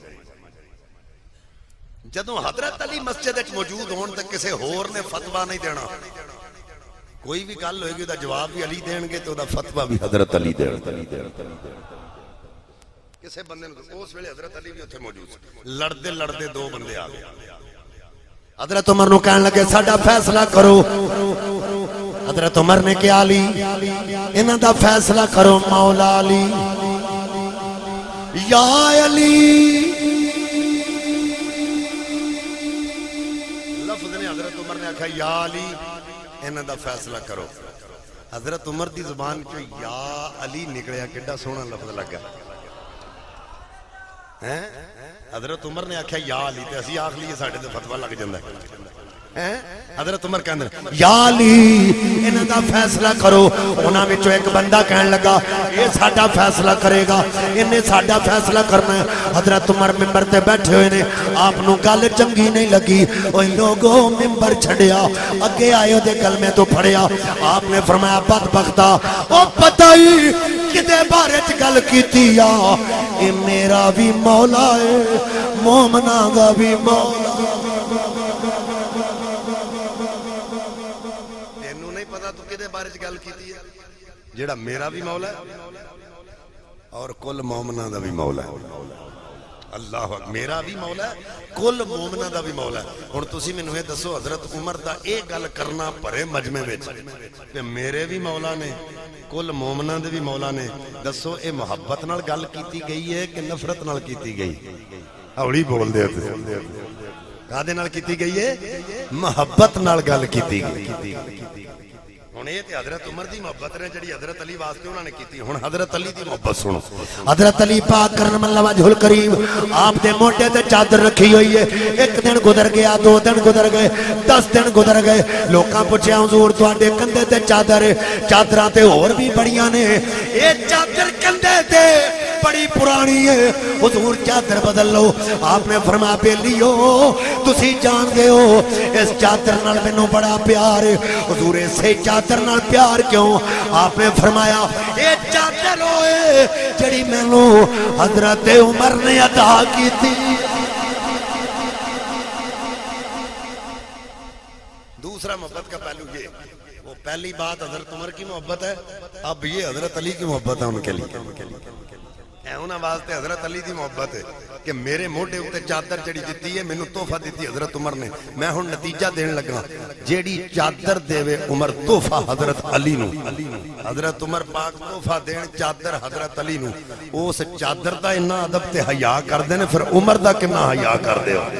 جدوں حضرت علی مسجد وچ موجود ہون تے کسی ہور نے فتویٰ نہیں دینا کوئی بھی گل ہوئے گی دا جواب بھی علی دین گے تو دا فتویٰ بھی حضرت علی دین کسے بندے نے اس ویلے حضرت علی بھی اتھے موجود لڑدے دو بندے آ گئے حضرت عمر نو کہنے لگے ساڈا فیصلہ کرو حضرت عمر نے کہا علی انہاں دا فیصلہ کرو مولا علی یا علی لفظ نے حضرت عمر نے آکھا یا علی انہاں دا فیصلہ کرو حضرت عمر دی زبان چ یا علی نکلیا کیڈا سونا لفظ لگا حضرت عمر نے آکھیا یا علی تے اسی آکھ لیے ساڈے تے فتویٰ لگ جاندا ہے حضرت عمر کہندے یا علی انہاں دا فیصلہ کرو انہاں وچوں ایک بندہ کہن لگا یہ ساڈا فیصلہ کرے گا انہیں ساڈا فیصلہ کرنا ہے حضرت عمر ممبر تے بیٹھے ہوئے نے آپ نو گل چنگی نہیں لگی اوے لوگوں ممبر چھڑیا اگے آئے دے کلمے تو پڑھیا آپ نے فرمایا بدبختا او پتہ ہی کدے بارے چ گل کیتی یا اے میرا بھی مولا ہے مومناں دا بھی مولا گل کیتی ہے جیڑا میرا بھی مولا ہے اور کل مومنہ دا بھی مولا ہے اللہ میرا بھی مولا ہے کل مومنہ دا بھی مولا ہے اور تسی میں نوے دسو حضرت عمر دا ایک گل کرنا پرے مجمع وچ کہ میرے بھی مولا نے کل مومنہ دے بھی مولا نے دسو اے محبت نال گل کیتی گئی ہے کہ نفرت نال کیتی گئی اوڑی بول دے تے کادے نال کیتی گئی ہے محبت نال گل کیتی گئی ہن اے تے حضرت عمر دی محبت نے جڑی حضرت علی واسطے انہاں نے کیتی ہن حضرت علی دی محبت سنو حضرت علی پاک کرم اللہ وجہ الکریم آپ دے موٹے تے چادر رکھی ہوئی ہے ایک دن گزر گیا 2 دن گزر گئے 10 دن گزر گئے لوکاں پوچھیا حضور تواڈے کندھے تے چادر چادراں تے ہور بھی بڑیاں نے اے چادر کندھے تے بڑی پرانی ہے حضور چادر بدل لو آپ نے فرمایا بیلیو تسی جان دے ہو اس چادر نال مینوں بڑا پیار ہے حضور اسے چادر نال پیار کیوں آپ نے فرمایا اے چادر ہوئے جڑی مینوں حضرت عمر نے عطا کی تھی دوسرا محبت کا پہلو یہ وہ پہلی بات حضرت عمر کی محبت ہے اب یہ حضرت علی کی محبت ہے ان کے لیے انہاں واسطے حضرت علی دی محبت ہے کہ میرے موڈے اتے چادر جڑی دتی ہے مینوں تحفہ دتی حضرت عمر نے میں ہن نتیجہ دین لگا جیڑی چادر دیوے عمر تحفہ حضرت علی نو حضرت عمر پاک تحفہ دین چادر حضرت علی نو اس چادر دا اتنا ادب تے حیا کردے نے پھر عمر دا کتنا حیا کردے ہو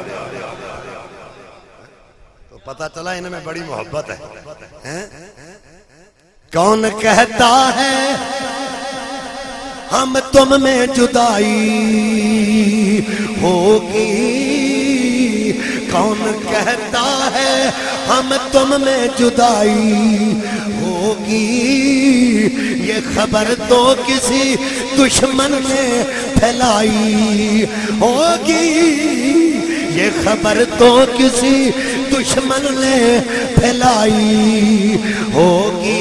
تو پتہ چلا انہاں میں بڑی محبت ہے کون کہتا ہے ہم تم میں جدائی ہوگی کون کہتا ہے ہم تم میں جدائی ہوگی یہ خبر تو کسی دشمن نے پھیلائی ہوگی یہ خبر تو کسی دشمن نے پھیلائی ہوگی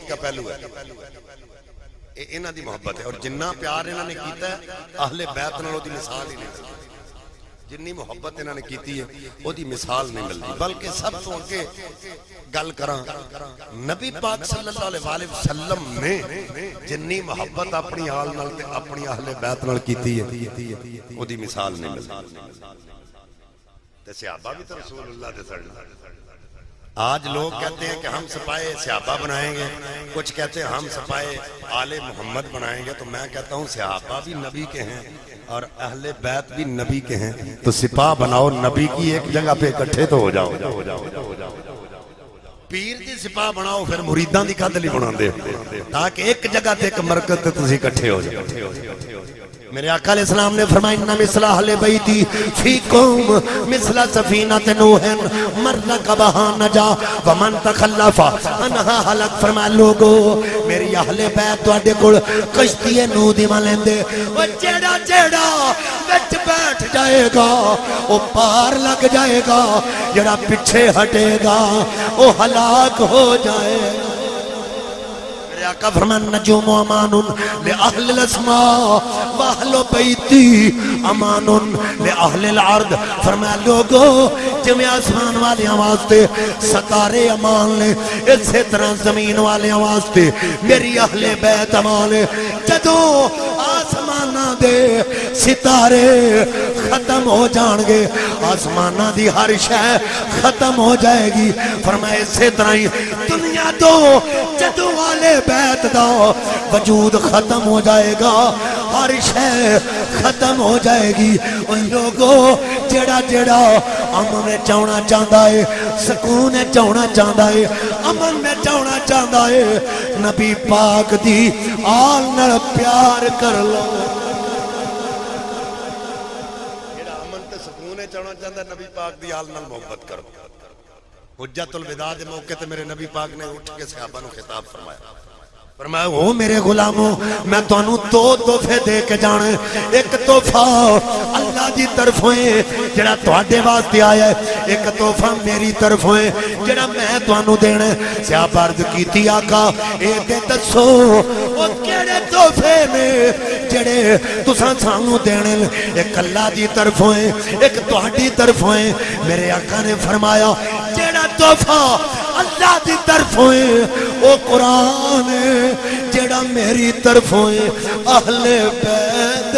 کا پہلو ہے انہاں دی محبت ہے اور جنہ پیار انہاں نے کیتا ہے اہل بیت نال دی مثال ہی نہیں جنی محبت انہاں نے کیتی ہے او دی مثال نہیں ملتی بلکہ سب تو اگے گل کراں نبی پاک صلی اللہ علیہ وسلم نے جنی محبت اپنی آل نال تے اپنی اہل بیت نال کیتی ہے او دی مثال نہیں ملتی تے صحابہ بھی تو رسول اللہ دے سڑ آج لوگ کہتے ہیں کہ ہم سپائے صحابہ بنائیں گے کچھ کہتے ہیں ہم سپائے آل محمد بنائیں گے تو میں کہتا ہوں صحابہ بھی نبی کے ہیں اور اہل بیت بھی نبی کے ہیں تو سپاہ بناؤ نبی کی ایک جگہ پہ اکٹھے تو ہو جاؤ پیر دی سپاہ بناؤ پھر مریدان دی قدلی بنا دے تاکہ ایک جگہ تے ایک مرکز تے تسی اکٹھے ہو جاؤ میرے آقا علیہ السلام نے فرمایا انہ مثل اہل بیتی فیکم مثل سفینۃ نوح من رکبہا نجا ومن تخلف عنہا ہلک فرمایا لوگو میری اہل بیت تواڈے کول کشتی نوح دی ملندے او جیڑا وچ بیٹھ جائے گا او پار لگ جائے گا جڑا پیچھے ہٹے گا او ہلاک ہو جائے گا آقا فرمان نجوم امان لأہل الاسماء واہل بیتی امان لأہل العرض فرمایا لوگو جمع آسمان والے واسطے ستارے امان لے اسی طرح زمین والے واسطے میری اہل بیت امان لے جدو آسمانہ دے ستارے ختم ہو جان گے آسمانہ دی ہر شے ختم ہو جائے گی فرمایا اسی طرح ہی دنیا دو جدو والے بیت دا وجود ختم ہو جائے گا ہر شے ختم ہو جائے گی ان لوگوں جڑا امن میں چاہنا چاہتا ہے سکون میں چاہنا چاہتا ہے امن میں چاہنا چاہتا ہے نبی پاک دی آل نال پیار کر لو جڑا امن تے سکون میں چاہنا چاہتا ہے نبی پاک دی آل نال محبت کرو حجت الوداع دے موقع تے میرے نبی پاک نے اٹھ کے صحابہ نو خطاب فرمایا او میرے غلاموں میں تانوں دو تحفے دے کے جانے ایک تحفہ اللہ دی طرف ہوئے جڑا تواڈے واسطے آیا ہے ایک تحفہ میری طرف ہوئے جڑا میں تانوں دینا ہے صحابہ عرض کیتی آقا اے تے دسو او کیڑے تحفے نے جڑے تساں سانوں دینے ایک اللہ دی طرف ہوئے ایک تواڈی طرف ہوئے میرے آقا نے فرمایا جڑا تحفہ اللہ دی طرف ہوئے او قرآن ہے جڑا میری طرف ہوئے اہل بیت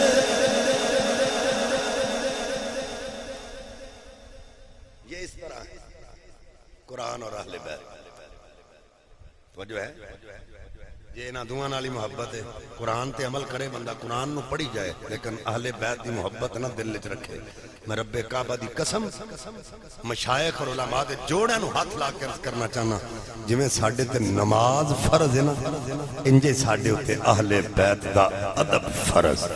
یہ اس طرح ہے قرآن اور اہل بیت توجہ ہے یہ نہ دعا نالی محبت ہے قرآن تے عمل کرے بندہ قرآن نو پڑھی جائے لیکن اہل بیت دی محبت نہ دل وچ رکھے میں رب کعبہ دی قسم مشائخ اور علماء دے جوڑے نو ہاتھ لا کے کرنا چاہنا جویں ساڈے تے نماز فرض ہے نا انجے ساڈے اوتے اہل بیت دا ادب فرض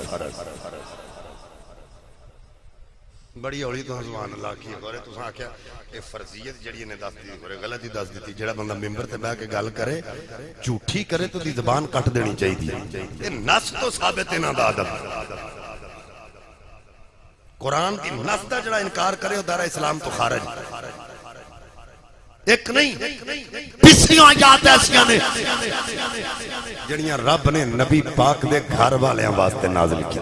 بڑی ہولی تو سبحان اللہ کی اور تساں آکھیا اے فرضیت جڑی نے دس دی اور غلطی دس دتی جڑا بندہ منبر تے بیٹھ کے گل کرے جھوٹھی کرے تو دی زبان کٹ دینی چاہیے اے نص تو ثابت انہاں دا ادب قرآن کی نص دا جڑا انکار کرے او دار اسلام تو خارج ایک نہیں پسیاں آیات ایسیاں نے جڑیاں رب نے نبی پاک دے گھر والیاں واسطے نازل کی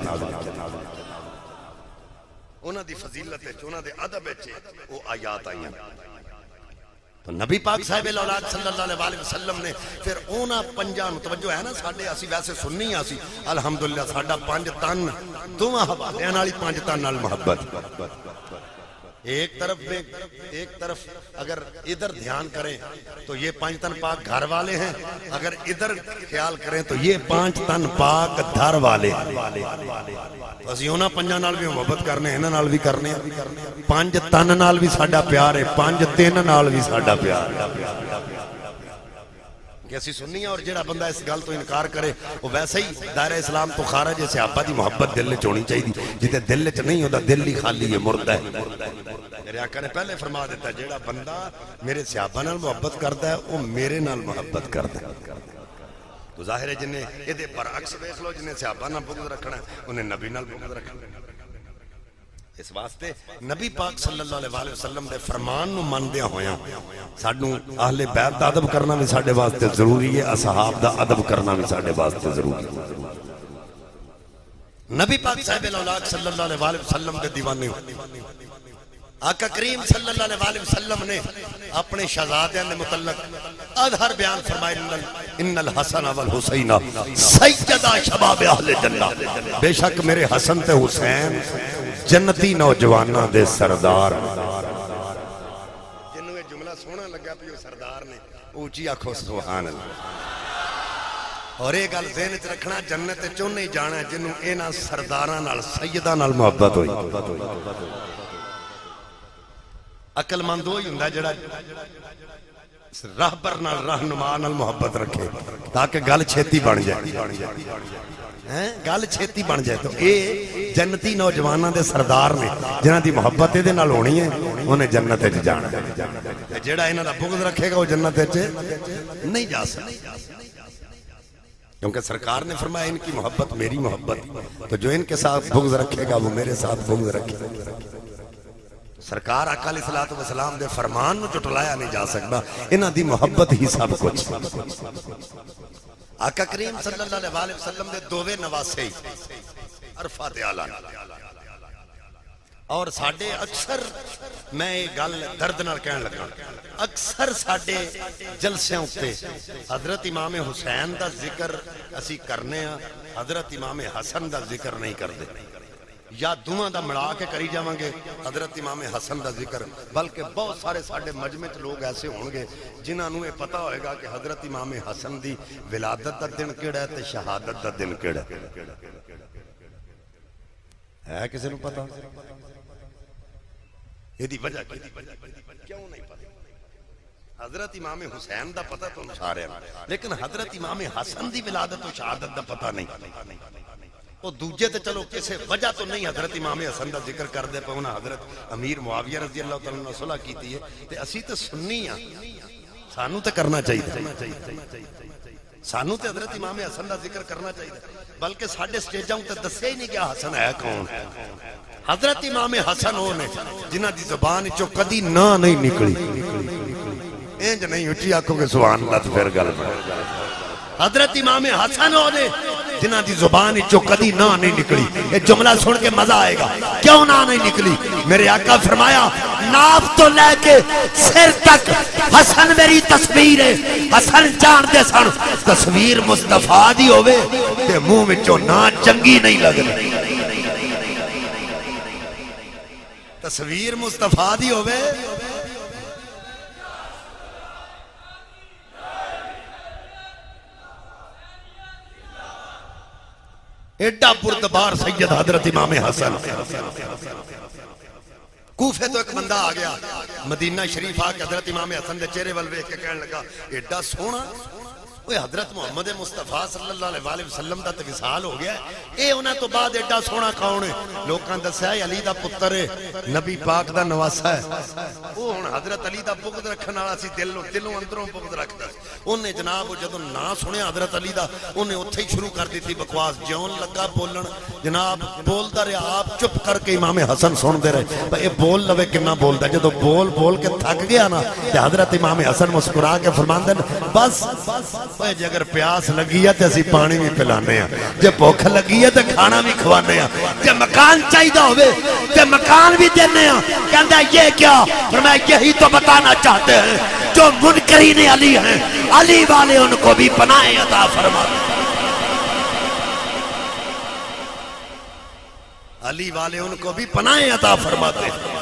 انہاں دی فضیلت ہے انہاں دے ادب ہے وہ آیات آئیاں تو نبی پاک صاحب الاولاد صلی اللہ علیہ وسلم نے پھر اونا پنجاں توجہ ہے نا ساڈے اسی ویسے سننی آسی الحمدللہ ساڈا 5 تن دوواں حوالے نال 5 تن نال محبت ایک طرف اگر ادھر دھیان کریں تو یہ 5 تن پاک گھر والے ہیں اگر ادھر خیال کریں تو یہ 5 تن پاک دھر والے اسی انہاں 5 نال بھی محبت کرنے انہاں نال بھی کرنے 5 تن نال بھی ساڈا پیار ہے 5 تن نال بھی ساڈا پیار ہے کہ اسی سننی اور جڑا بندہ اس گل تو انکار کرے وہ ویسے ہی دائرہ اسلام تو خارج ہے صحابہ دی محبت دل وچ ہونی چاہیے جتے دل وچ نہیں ہوندا دل ہی خالی ہے مردہ ہے میرے آقا نے پہلے فرما دیتا جڑا بندہ میرے صحابہ نال محبت کرتا ہے وہ میرے نال محبت کرتا ہے تو ظاہر ہے جنہیں ادھے برعکس دیکھ لو جنہیں صحابہ نال بغض رکھنا ہے انہیں نبی نال بغض رکھنا ہے اس واسطے نبی پاک صلی اللہ علیہ وسلم دے فرمان نو مندیا ہویا سانو اہل بیت دا ادب کرنا بھی ساڈے واسطے ضروری ہے، اصحاب دا ادب کرنا بھی ساڈے واسطے ضروری ہے۔ نبی پاک صاحب الاولاق صلی اللہ علیہ وسلم دے دیوانے آقا کریم صلی اللہ علیہ وسلم نے اپنے شہزادیاں دے متعلق اظہر بیان فرمائے ان الحسن والحسین سیدہ شباب اہل جنہ، بے شک میرے حسن تے حسین جنتی نوجوانہ دے سردار۔ جنہوں یہ جملہ سونا لگا پہ سردار نے اونچی آنکھوں سبحان اللہ۔ اور ایک گل ذہن وچ رکھنا، جنت چوں نہیں جانا جنہوں انہاں سرداراں نال سیداں نال محبت ہوئی۔ عقل مند ہوئی ہوندا جڑا راہبر نال رہنما نال محبت رکھے تاکہ گل چھتی بن جائے، گل چھتی بن جائے۔ تو اے جنتی نوجواناں دے سردار نے جنہاں دی محبت دے نال ہونی ہے، انہیں جنت وچ جانا ہے۔ جڑا انہاں دا بغض رکھے گا وہ جنت وچ نہیں جا سکتا، کیونکہ سرکار نے فرمایا ان کی محبت میری محبت، تو جو ان کے ساتھ بغض رکھے گا وہ میرے ساتھ بغض رکھے گا۔ سرکار آقا علیہ السلام دے فرمان نو جھٹلایا نہیں جا سکتا، انہاں دی محبت ہی سب کچھ۔ آقا کریم صلی اللہ علیہ وسلم دے دووے نواسے عرفات اعلیٰ، اور ساڈے اکثر میں یہ گل درد نال کہن لگا، اکثر ساڈے جلسیاں اتے حضرت امام حسین دا ذکر اسی کرنے ہاں، حضرت امام حسن دا ذکر نہیں کرتے، یا دوہاں دا ملا کے کری جاواں گے حضرت امام حسن دا ذکر، بلکہ بہت سارے ساڈے مجمع چ لوگ ایسے ہون گے جنہاں نوں یہ پتہ ہوئے گا کہ حضرت امام حسن دی ولادت دا دن کیڑا ہے تے شہادت دا دن کیڑا ہے کسی نوں پتہ؟ یہ دی وجہ کیوں نہیں پتہ؟ حضرت امام حسین دا پتہ تو سارے ہیں، لیکن حضرت امام حسن دی ولادت و شہادت دا پتہ نہیں۔ وہ دوجے تے چلو کسے وجہ تو نہیں حضرت امام حسن دا ذکر کر دے پہ انہاں حضرت امیر معاویہ رضی اللہ تعالیٰ عنہ صلح کیتی ہے، تے اسی تے سننی ہیں، سانو تے کرنا چاہیے، سانو تے حضرت امام حسن دا ذکر کرنا چاہیے، بلکہ ساڈے سٹیجاں تے دسے ہی نہیں کہ حسن ہے کون۔ حضرت امام حسن ہو نے جنہاں دی زبان چو کدی نہ نہیں نکلی، اینج نہیں اٹھی آنکھوں کے سبحان اللہ تو پھر گل بڑھ۔ حضرت امام حسن ہو نے جنہاں دی زبان چو کدی نہ نہیں نکلی، یہ جملہ سن کے مزہ آئے گا، کیوں نہ نہیں نکلی؟ میرے آقا فرمایا ناف تو لے کے سر تک حسن میری تصویر ہے، حسن جان دے سن تصویر مصطفیٰ دی ہوئے تے منہ میں چو نہ چنگی نہیں لگ رہی، تصویر مصطفیٰ دی ہوئے ایڈا بردبار سید حضرت امام حسن۔ کوفے تو ایک بندہ آ گیا مدینہ شریف آ کے حضرت امام حسن دے چہرے ول ویکھ کے کہنے لگا ایڈا سونا، وہ حضرت محمد مصطفیٰ صلی اللہ علیہ وسلم دا وصال ہو گیا ہے، اے انہاں تو بعد ایڈا سونا کون ہے؟ لوکاں دسیا علی دا پتر ہے، نبی پاک دا نواسا ہے۔ وہ ہن حضرت علی دا بغض رکھن والا سی، دلوں اندروں بغض رکھدا سی۔ انہیں جناب جدوں نا سنیا حضرت علی دا، انہیں اوتھے ہی شروع کر دیتی بکواس، جون لگا بولن جناب بولدا رہیا، آپ چپ کر کے امام حسن سن دے رہے، اے بول لوے کنا بولدا، جدوں بول کے تھک گیا نا تے حضرت امام حسن مسکرا کے فرماندے بس جے اگر پیاس لگی ہے تے اسی پانی بھی پلانے ہیں، جے بھوک لگی ہے تے کھانا بھی کھوانے ہیں، جے مکان چاہیے ہوئے تے مکان بھی دینے ہیں۔ کہندا یہ کیا؟ فرمایا یہی تو بتانا چاہتے ہیں جو منکرین علی ہیں، علی والے ان کو بھی پناہ عطا فرماتے، علی والے ان کو بھی پناہ عطا فرماتے۔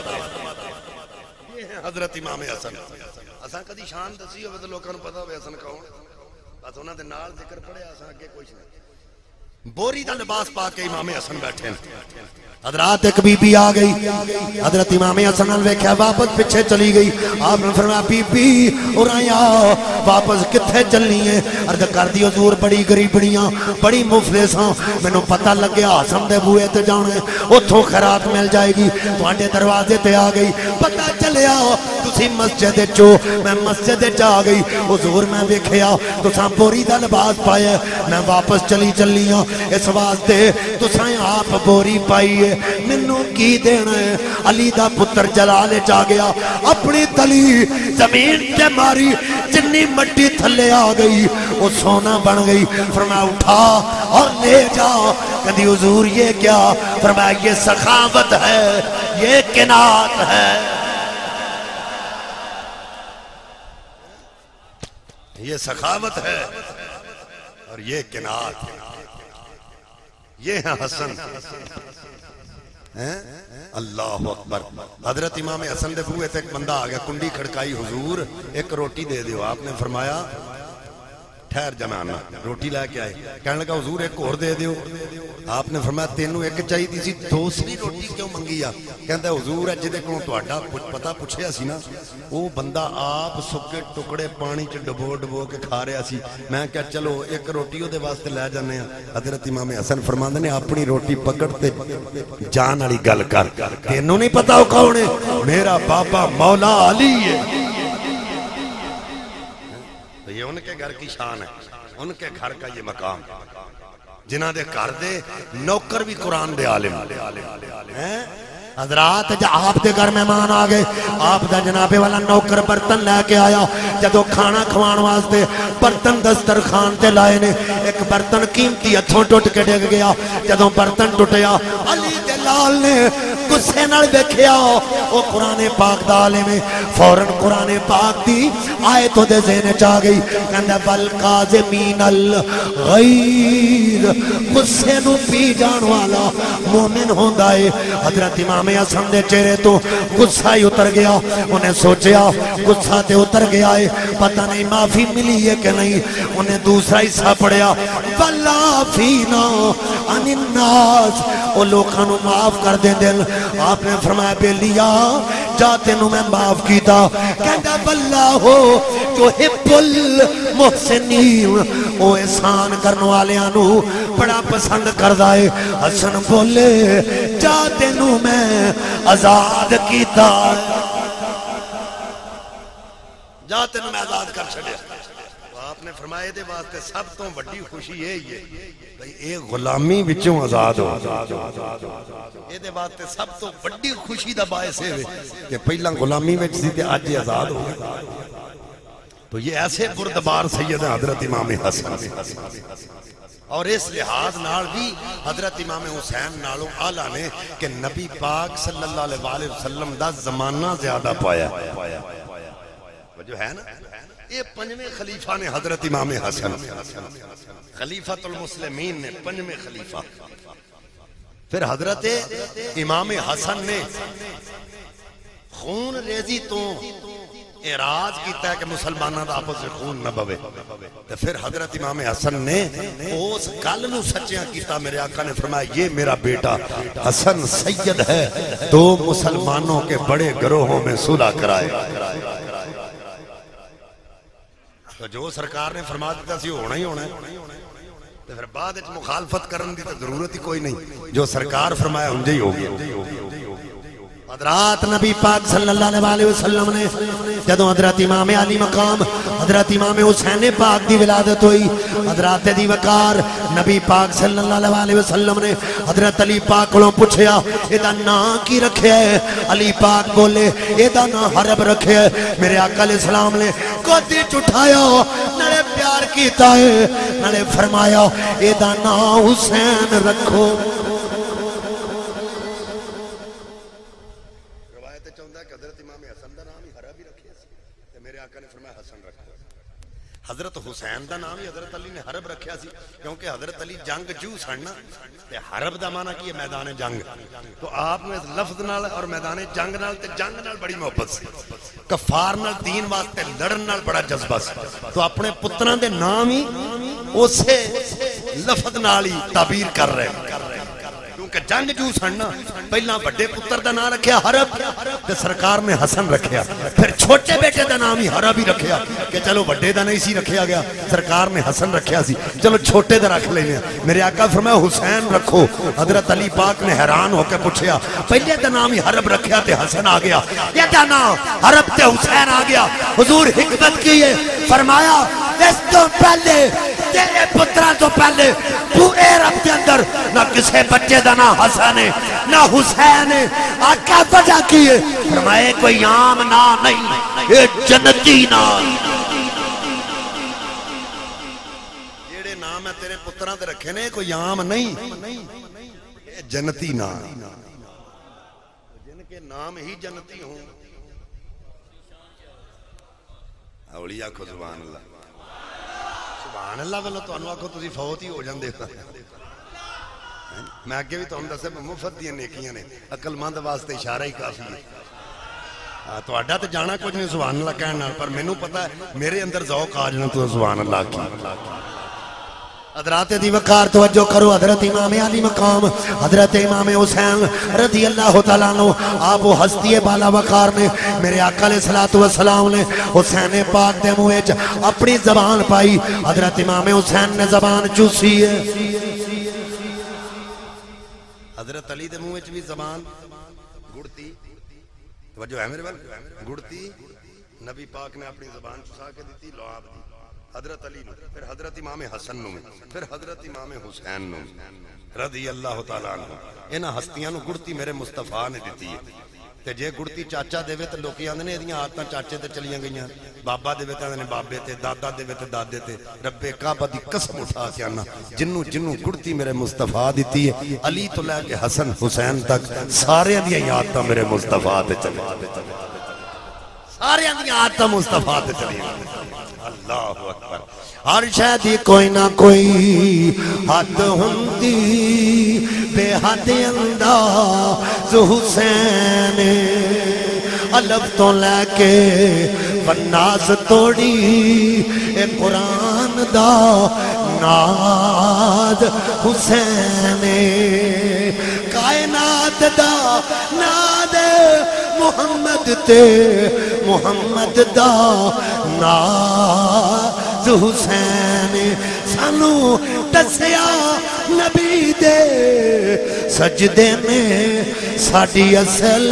یہ ہیں حضرت امام حسن۔ اساں کدی شان دسی ہوئے تو لوگوں کو پتا ہوئے حسن کون، بس انہاں دے نال ذکر پڑھیا، اساں اگے کچھ نہیں۔ بوری دا لباس پا کے امام حسن بیٹھے ہیں، حضرات ایک بی بی آ گئی، حضرت امام حسن نے ویکھیا واپس پیچھے چلی گئی، آپ نے فرمایا بی بی اوریا واپس کتھے چلنی ہے؟ عرض کر دی حضور بڑی غریبڑیاں بڑی مفلساں، مینوں پتہ لگیا حسن دے بوئے تے جانا ہے، اوتھوں خیرات مل جائے گی، تواڈے دروازے تے آ گئی، پتہ چلیا سی مسجد چو میں مسجد جا گئی حضور میں دیکھیا تساں بوری دا لباس پایا میں واپس چلی ہوں اس واسطے تساں آپ بوری پائی ہے منوں کی دینا ہے علی دا پتر جلال جا گیا اپنی تلی زمین تے ماری جنی مٹی تھلے آ گئی وہ سونا بن گئی فرمایا اٹھا اور لے جا کہندی حضور یہ کیا فرمایا یہ سخاوت ہے یہ قناعت ہے یہ سخاوت ہے اور یہ قناعت یہ ہے حسن اللہ اکبر حضرت امام حسن دے بوئے تے ایک بندہ آ گیا کنڈی کھڑکائی حضور ایک روٹی دے دیو آپ نے فرمایا ٹھہر جنانا روٹی لے کے آئے کہنے لگا حضور ایک اور دے دیو آپ نے فرمایا تینوں ایک چاہی دی سی دوسری روٹی کیوں منگیا کہتا ہے حضور ہے جدے کلوں توڑا پتہ پوچھیا سی نا وہ بندہ آپ سکے ٹکڑے پانی چ ڈبو کے کھا رہا سی میں کہا چلو ایک روٹی ہو دے واسطے لے جانے ہیں حضرت امام حسن فرماندے نے اپنی روٹی پکڑتے جان والی گل کر تینوں نہیں پتا وہ کون ہے میرا بابا مولا علی ہے یہ ان کے گھر کی شان ہے ان کے گھر کا یہ مقام جنہ دے گھر دے نوکر بھی قرآن دے عالم حضرات جا آپ دے گھر مہمان آ گئے آپ دا جنابے والا نوکر برتن لے کے آیا جدو کھانا کھوان واسطے برتن دسترخوان تے لائے نے ایک برتن قیمتی ہتھوں ٹوٹ کے ڈگ گیا جدو برتن ٹوٹیا علی دے لال نے غصے نال ویکھیا او قرآن پاک دا عالم ہے فوراً قرآن پاک دی آیت دے ذہن چ آ گئی کہندا والکاظمین الغیظ غصے نو پی جان والا مومن ہوندا ہے حضرت امام حسن دے چہرے تو غصہ ہی اتر گیا انہیں سوچیا غصہ تے اتر گیا ہے پتہ نہیں معافی ملی ہے کہ نہیں انہیں دوسرا حصہ پڑھیا وَلَا فِينَا عَنِ النَّاسِ او لوکاں نو معاف کر دے دل آپ نے فرمایا بے لیا جاتے نو میں معاف کیتا کہتا واللہ یحب المحسنین او احسان کرنے والیاں نو بڑا پسند کردا ہے حسن بولے جاتے نو میں آزاد کیتا جاتے نو میں آزاد کر چھڑیا آپ نے فرمایا دے واسطے سب تو بڑی خوشی یہی ہے بھئی اے غلامی وچوں آزاد ہو اے دے واسطے سب تو بڑی خوشی دا باعث ہے کہ پہلا غلامی وچ سی تے اج آزاد ہو تو یہ ایسے بردبار سید حضرت امام حسن اور اس لحاظ نال بھی حضرت امام حسین نالوں اعلیٰ نے کہ نبی پاک صلی اللہ علیہ وسلم دا زمانہ زیادہ پایا جو ہے نا یہ پنجویں خلیفہ نے حضرت امام حسن خلیفۃ المسلمین نے پنجویں خلیفہ پھر حضرت امام حسن نے خون ریزی تو اعراض کیتا ہے کہ مسلمانہ دا آپس سے خون نہ بوے تو پھر حضرت امام حسن نے اس گل نو سچیاں کیتا میرے آقا نے فرمایا یہ میرا بیٹا حسن سید ہے دو مسلمانوں کے بڑے گروہوں میں صلح کرائے تو جو سرکار نے فرما دیتا سی ہونا ہی ہونا ہے تو پھر بعد مخالفت کرن دی تو ضرورت ہی کوئی نہیں جو سرکار فرمایا ہم جی ہوگی حضرات نبی پاک صلی اللہ علیہ وسلم نے جدو حضرت امام علی مقام حضرت امام حسین پاک دی ولادت ہوئی حضرات دی وقار نبی پاک صلی اللہ علیہ وسلم نے حضرت علی پاک کو پوچھیا ایدہ نام کی رکھے ہے علی پاک بولے ایدہ نام حرب رکھے ہے میرے آقا علیہ السلام نے گودی چٹھایا نڑے پیار کیتا ہے نڑے فرمایا ایدہ نام حسین رکھو حضرت حسین دا نام ہی حضرت علی نے حرب رکھیا سی کیونکہ حضرت علی جنگ جو سننا تے حرب دا معنی کی ہے میدان جنگ تو آپ نے لفظ نال اور میدان جنگ نال تے جنگ نال بڑی محبت سی کفار نال دین واسطے لڑن نال بڑا جذبہ سی تو اپنے پتراں دے نام ہی اسے لفظ نال ہی تعبیر کر رہے کیونکہ جنگ جو سننا پہلا بڑے پتر دا نام رکھیا حرب تے سرکار نے حسن رکھیا پھر چھوٹے بیٹے دا نام ہی حرب ہی رکھیا کہ چلو بڑے دا نہیں سی رکھیا گیا سرکار نے حسن رکھیا سی چلو چھوٹے دا رکھ لینے میرے آقا فرمایا حسین رکھو حضرت علی پاک نے حیران ہو کے پوچھیا پہلے دا نام ہی حرب رکھیا تے حسن آ گیا یہ دا نام حرب تے حسین آ گیا حضور حکمت کی ہے فرمایا اس تو پہلے تیرے پتران تو پہلے پورے رب کے اندر نہ کسے بچے دا نہ حسن ہے نہ حسین ہے آقا وجہ کی ہے فرمائے کوئی عام نام نہیں یہ جنتی نام جیڑے نام ہے تیرے پتران تے رکھے نے کوئی عام نہیں یہ جنتی نام جن کے نام ہی جنتی ہوں اولیاء کو سبحان اللہ سبحان اللہ واللہ تو انواع کو تسی فوت ہی ہو جان دیکھا میں آگے بھی تو ہم دسے مفت دیا نیکیاں نے عقل مند واسطے اشارہ ہی کافی ہے تو اڈا تے جانا کچھ نہیں سبحان اللہ کہنا پر میں نو پتا ہے میرے اندر ذوق آ جانا تو سبحان اللہ کی حضرات دی وقار توجہ کرو حضرت امام علی مقام حضرت امام حسین رضی اللہ تعالیٰ عنہ آپ وہ ہستی بالا وقار نے میرے آقا علیہ السلام نے حسین پاک دے مویچ اپنی زبان پائی حضرت امام حسین نے زبان چوسی ہے حضرت علی دے مویچ بھی زبان گڑتی توجہ ہے میرے بال گڑتی نبی پاک نے اپنی زبان چوسا کے دیتی لعاب دی حضرت علی نو پھر حضرت امام حسن نو پھر حضرت امام حسین نو رضی اللہ تعالیٰ عنہ انہا ہستیاں نو گڑتی میرے مصطفیٰ نے دیتی ہے تے جے گڑتی چاچا دے وے تے لوکی آندے نے ادیاں آدتاں چاچے تے چلیاں گئیاں بابا دے وے تے آندے نے بابے تے دادا دے وے تے دادے تے رب کعبہ دی قسم اٹھا کے آنا جنو گڑتی میرے مصطفیٰ دیتی ہے علی تو لے کے حسن حسین تک سارے دیاں آدتاں میرے مصطفیٰ تے چلی سارے دیاں آدتاں مصطفیٰ تے چلی اللہ اکبر ہر شہدی کوئی نہ کوئی حد ہندی بے حد انداز حسین علف تو لے کے وناز توڑی اے قرآن دا ناز حسین کائنات دا ناد محمد تے محمد دا ناز حسین سانو دسیا نبی دے سجدے میں ساڑی اصل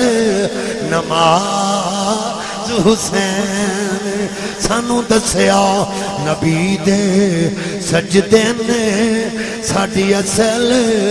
نماز حسین سانو دسیا نبی دے سجدے میں ساڑی اصل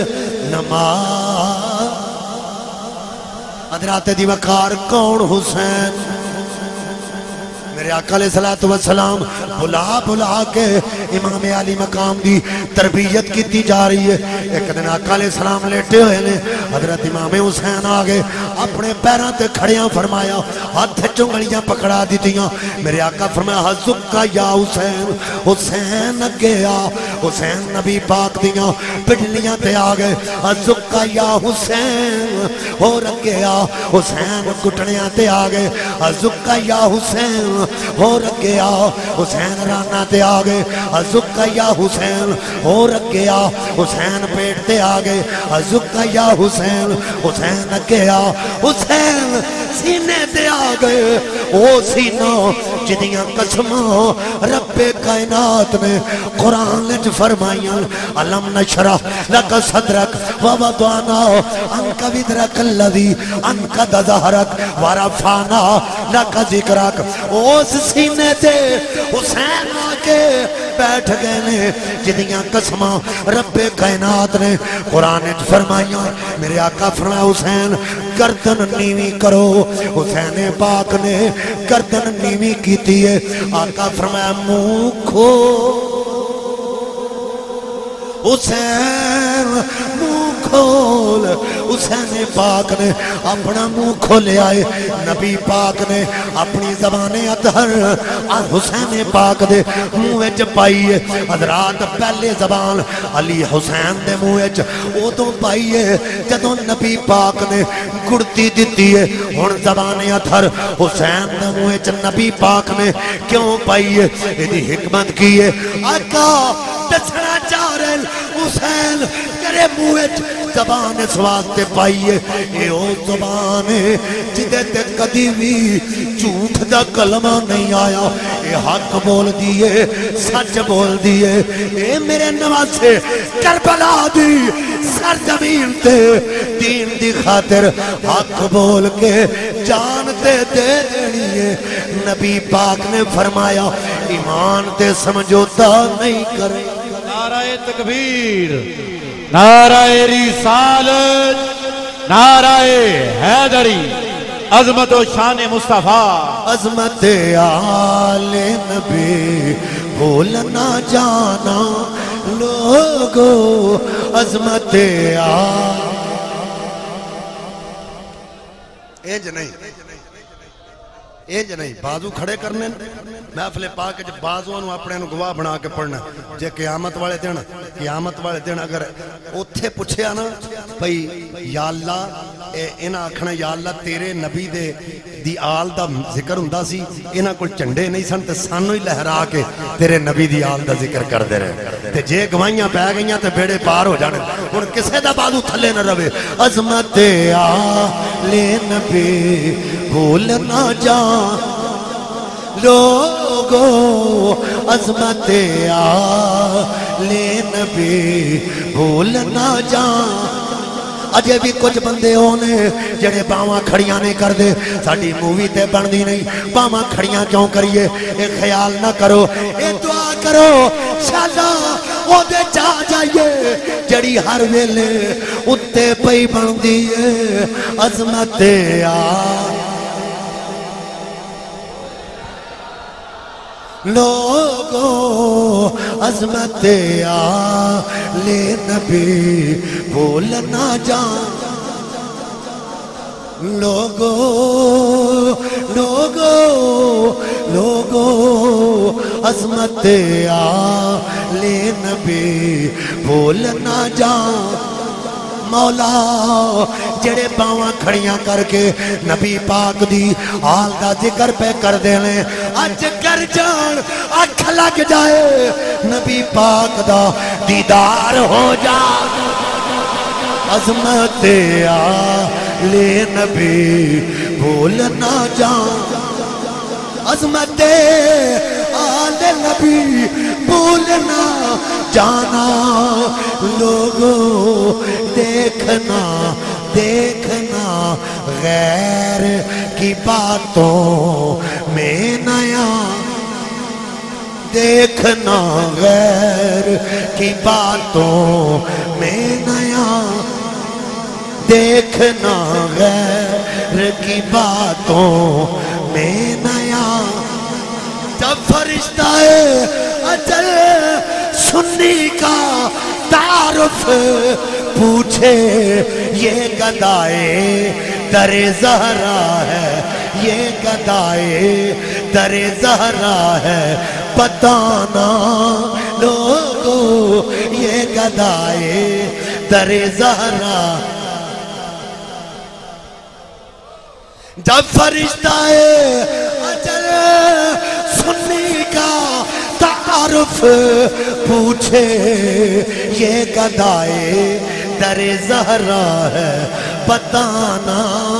نماز حضرات دی وقار کون حسین میرے آقا علیہ السلام بلا کے امام علی مقام دی تربیت کی جا رہی ہے ایک دن آقا علیہ السلام لیٹے ہوئے نے حضرت امام حسین آگے اپنے پیروں تے کھڑیاں فرمایا ہاتھ چنگلیاں پکڑا دیتیاں میرے آقا فرمایا حضرت یا حسین حسین گیا حسین نبی پاک دیاں پڑھلیاں تے آگے حضرت یا حسین ہو رکھیا حسین گھٹنیاں تے آگے حضرت یا حسین ہو رکھیا حسین رانا تے آگے حضرت یا حسین ہو رکھیا حسین پیٹ تے آگے حضرت یا حسین حسین گیا حسین سینے تے آگے او سینہ جدیاں قسموں رب کائنات نے قرآن لج فرمائیاں علم نشرح لک صدرک ووضعنا انکا وذرک اللذی انکا دظہرک ورفعنا لک ذکرک اس سینے تے حسین آکے بیٹھ گئے نے جدیاں قسماں رب کائنات نے قرآن فرمائیاں میرے آقا فرمایا حسین گردن نیوی کرو حسین پاک نے گردن نیوی کیتی ہے آقا فرمایا منہ کھو حسین منہ کھول حسین پاک نے اپنا منہ کھولے آئے نبی پاک نے اپنی زبان اطہر حسین پاک دے منہ چپائیے حضرات پہلے زبان علی حسین دے منہ چ پائیے جدوں نبی پاک نے گڑتی دیتی ہے ہن زبان اطہر حسین دے منہ چ نبی پاک نے کیوں پائیے ایدی حکمت کی ہے آقا دسنا چاہ رہے حسین تیرے منہ زبان اس واسطے پائیے اے او زبان ہے جدے تے کدی بھی جھوٹ دا کلمہ نہیں آیا اے حق بول دیئے سچ بول دیئے اے میرے نواسے کربلا دی سرزمین تے دین دی خاطر حق بول کے جان تے دے دینیے نبی پاک نے فرمایا ایمان تے سمجھوتا نہیں کرے نعرہ تکبیر نعرہ رسالت نعرہ حیدری عظمت و شان مصطفیٰ عظمت آل نبی بھولنا جانا لوگو عظمت آل ایج نہیں بازو کھڑے کرنے محفل پاک جب بازو انہوں اپنے گواہ بنا کے پڑھنا جے قیامت والے دن اگر اتھے پوچھے آنا بھئی یا اللہ انہاں آکھنا یا اللہ تیرے نبی دے دی آل دا ذکر ہندہ سی انہاں کل چنڈے نہیں سن تے سانو ہی لہرا کے تیرے نبی دی آل دا ذکر کر دے رہے تے جے گوائیاں پہ گئیاں تے بیڑے پار ہو جانے ان کسے دا بازو تھلے نہ روے عظمت آل نبی بھولنا جان لوگو عظمت آل نبی بھولنا جان اجے بھی کچھ بندے ہونے جڑے باواں کھڑیاں نہیں کر دے ساڑی مووی تے بندی نہیں باواں کھڑیاں کیوں کریے ایک خیال نہ کرو ایک دعا کرو شاءاللہ وہ دے جا جائیے جڑی ہر ویلے اتے پئی بندی ہے عظمت آل لوگو عظمت آل نبی بھولنا جان لوگو عظمت آل نبی بھولنا جان مولا جڑے باواں کھڑیاں کر کے نبی پاک دی آل دا ذکر پہ کر دے لیں اج کر جان اکھ لگ جائے نبی پاک دا دیدار ہو جا عظمت آل نبی بھولنا جان عظمت آل نبی بھولنا جانا لوگوں دیکھنا غیر کی باتوں میں نیا دیکھنا غیر کی باتوں میں نیا دیکھنا غیر کی باتوں میں نیا جب فرشتہ اجل سنی کا تعارف پوچھے یہ گدائے در زہرا ہے یہ گدائے در زہرا ہے بتانا لوگو یہ گدائے در زہرا جب فرشتہ اجل سنی کا تعارف پوچھے یہ گدائے در زہرا ہے بتانا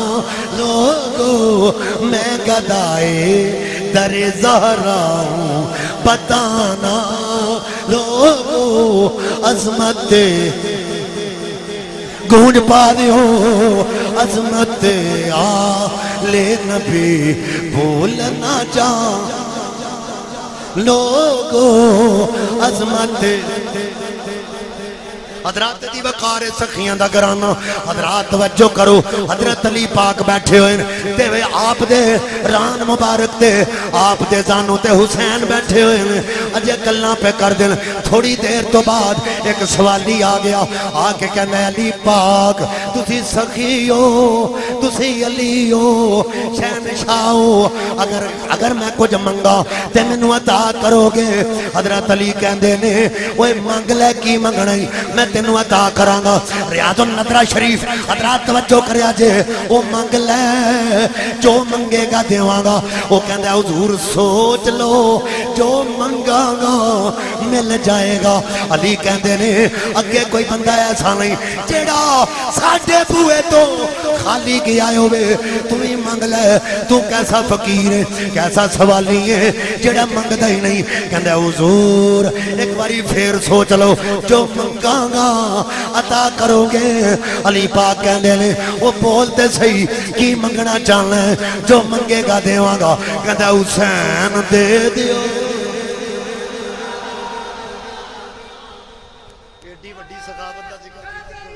لوگو میں گدائے در زہرا ہوں بتانا لوگو عظمت گونج پا دیو عظمت آل نبی بھولنا جان لوگو عظمت حضرات دی وقار سخیاں دا گرانا حضرات توجہ کرو حضرت علی پاک بیٹھے ہوئے تے آپ دے ران مبارک تے آپ دے زانو تے حسین بیٹھے ہوئے اجے گلاں پہ کر دیں تھوڑی دیر تو بعد ایک سوالی آ گیا آکے کہنا علی پاک تسی سخی ہو تسی علی ہو شہنشاہ ہو اگر میں کچھ منگا تے منو عطا کرو گے حضرت علی کہندے نے وہ منگ لے کی منگنائی میں تینوں عطا کرانگا ریاض النظرہ شریف حضرات توجہ کریا جے وہ منگ لے جو منگے گا دیوانگا وہ کہندے حضور سوچ لو جو منگا گا مل جائے آئے گا علی کہندے نے اگے کوئی بندہ ایسا نہیں جیڑا ساڈے بوئے تو خالی گیا ہوئے تو ہی منگ لے تو کیسا فقیر ہے کیسا سوالی ہے جیڑا منگدا ہی نہیں کہندے حضور ایک باری پھر سوچ لو جو منگاں گا عطا کرو گے علی پاک کہندے نے وہ بولتے صحیح کی منگنا چاہنا ہے جو منگے گا دیواں گا کہندے حسین دے دیو ایڈی وڈی سخاوت دا ذکر